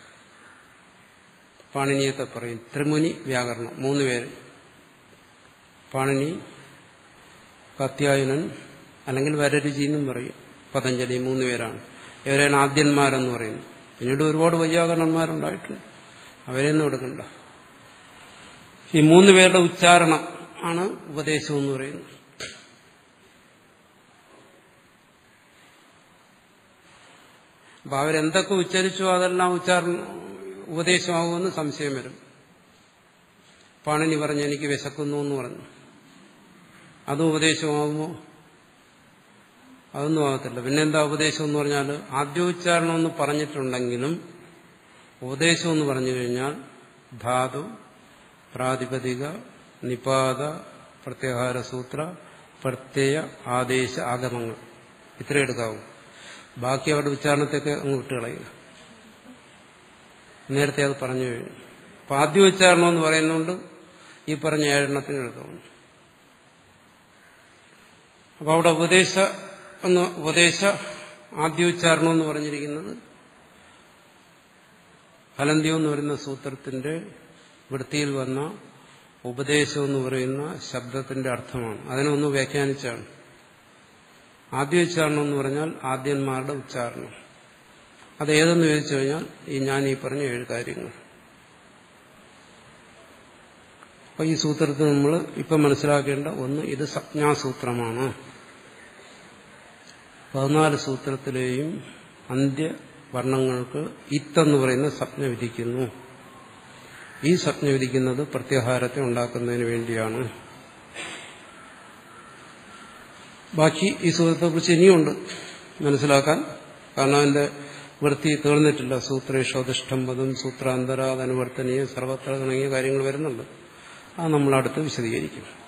പാണിനിയത്തെ പറയും ത്രിമുനി വ്യാകരണം. മൂന്ന് പേര്, പാണിനി, കാത്യായനൻ അല്ലെങ്കിൽ വരരുചി എന്നും പറയും, പതഞ്ജലി, മൂന്ന് പേരാണ്. ഇവരെയാണ് ആദ്യന്മാരെന്ന് പറയുന്നത്. പിന്നീട് ഒരുപാട് വൈയാകരണന്മാരുണ്ടായിട്ടുണ്ട്, അവരെയൊന്നും എടുക്കണ്ട. ഈ മൂന്ന് പേരുടെ ഉച്ചാരണം ആണ് ഉപദേശം എന്ന് പറയുന്നത്. അപ്പൊ അവരെന്തൊക്കെ ഉച്ചരിച്ചോ അതെല്ലാം ഉച്ചാരണം ഉപദേശമാകുമെന്ന് സംശയം വരും. പാണിനി പറഞ്ഞു എനിക്ക് വിശക്കുന്നു എന്ന് പറഞ്ഞു, അതും ഉപദേശമാകുമോ? അതൊന്നും ആകത്തില്ല. പിന്നെന്താ ഉപദേശം എന്ന് പറഞ്ഞാൽ? ആദ്യോച്ചാരണം എന്ന് പറഞ്ഞിട്ടുണ്ടെങ്കിലും ഉപദേശം എന്ന് പറഞ്ഞു കഴിഞ്ഞാൽ ധാതു, പ്രാതിപതിക, നിപാത, പ്രത്യാഹാര സൂത്ര, പ്രത്യയ, ആദേശ, ആഗമങ്ങൾ ഇത്ര എടുക്കാവും. ബാക്കി അവരുടെ ഉച്ചാരണത്തൊക്കെ അങ്ങ് വിട്ടുകളയുക. നേരത്തെ അത് പറഞ്ഞു കഴിഞ്ഞു. അപ്പൊ ആദ്യോച്ചാരണം എന്ന് പറയുന്നതുകൊണ്ട് ഈ പറഞ്ഞ ഏഴെണ്ണത്തിന് എടുക്കാവുന്നു. അപ്പൊ അവിടെ ഉപദേശ എന്ന് ഉപദേശ ആദ്യോച്ചാരണം എന്ന് പറഞ്ഞിരിക്കുന്നത് ഫലന്ത്യം എന്ന് പറയുന്ന സൂത്രത്തിന്റെ വൃത്തിയിൽ വന്ന ഉപദേശം എന്ന് പറയുന്ന ശബ്ദത്തിന്റെ അർത്ഥമാണ്. അതിനൊന്ന് വ്യാഖ്യാനിച്ചാണ്. ആദ്യോച്ചാരണം എന്ന് പറഞ്ഞാൽ ആദ്യന്മാരുടെ ഉച്ചാരണം. അതേതെന്ന് ചോദിച്ചു കഴിഞ്ഞാൽ ഈ ഞാൻ ഈ പറഞ്ഞ ഏഴ് കാര്യങ്ങൾ. അപ്പൊ ഈ സൂത്രത്തിൽ നമ്മൾ ഇപ്പം മനസ്സിലാക്കേണ്ട ഒന്ന്, ഇത് സംജ്ഞാസൂത്രമാണ്. പതിനാല് സൂത്രത്തിലെയും അന്ത്യവർണ്ണങ്ങൾക്ക് ഇത്തെന്ന് പറയുന്ന സംജ്ഞ വിധിക്കുന്നു. ഈ സംജ്ഞ വിധിക്കുന്നത് പ്രത്യാഹാരത്തെ ഉണ്ടാക്കുന്നതിന് വേണ്ടിയാണ്. ബാക്കി ഈ സൂത്രത്തെക്കുറിച്ച് ഇനിയുണ്ട് മനസ്സിലാക്കാൻ. കാരണം അതിന്റെ വൃത്തി തീർന്നിട്ടില്ല. സൂത്രേഷോദിഷ്ടം പദം, സൂത്രാന്തരാത് അനുവർത്തനീയം, സർവത്ര തുടങ്ങിയ കാര്യങ്ങൾ വരുന്നുണ്ട്. അത് നമ്മളടുത്ത് വിശദീകരിക്കും.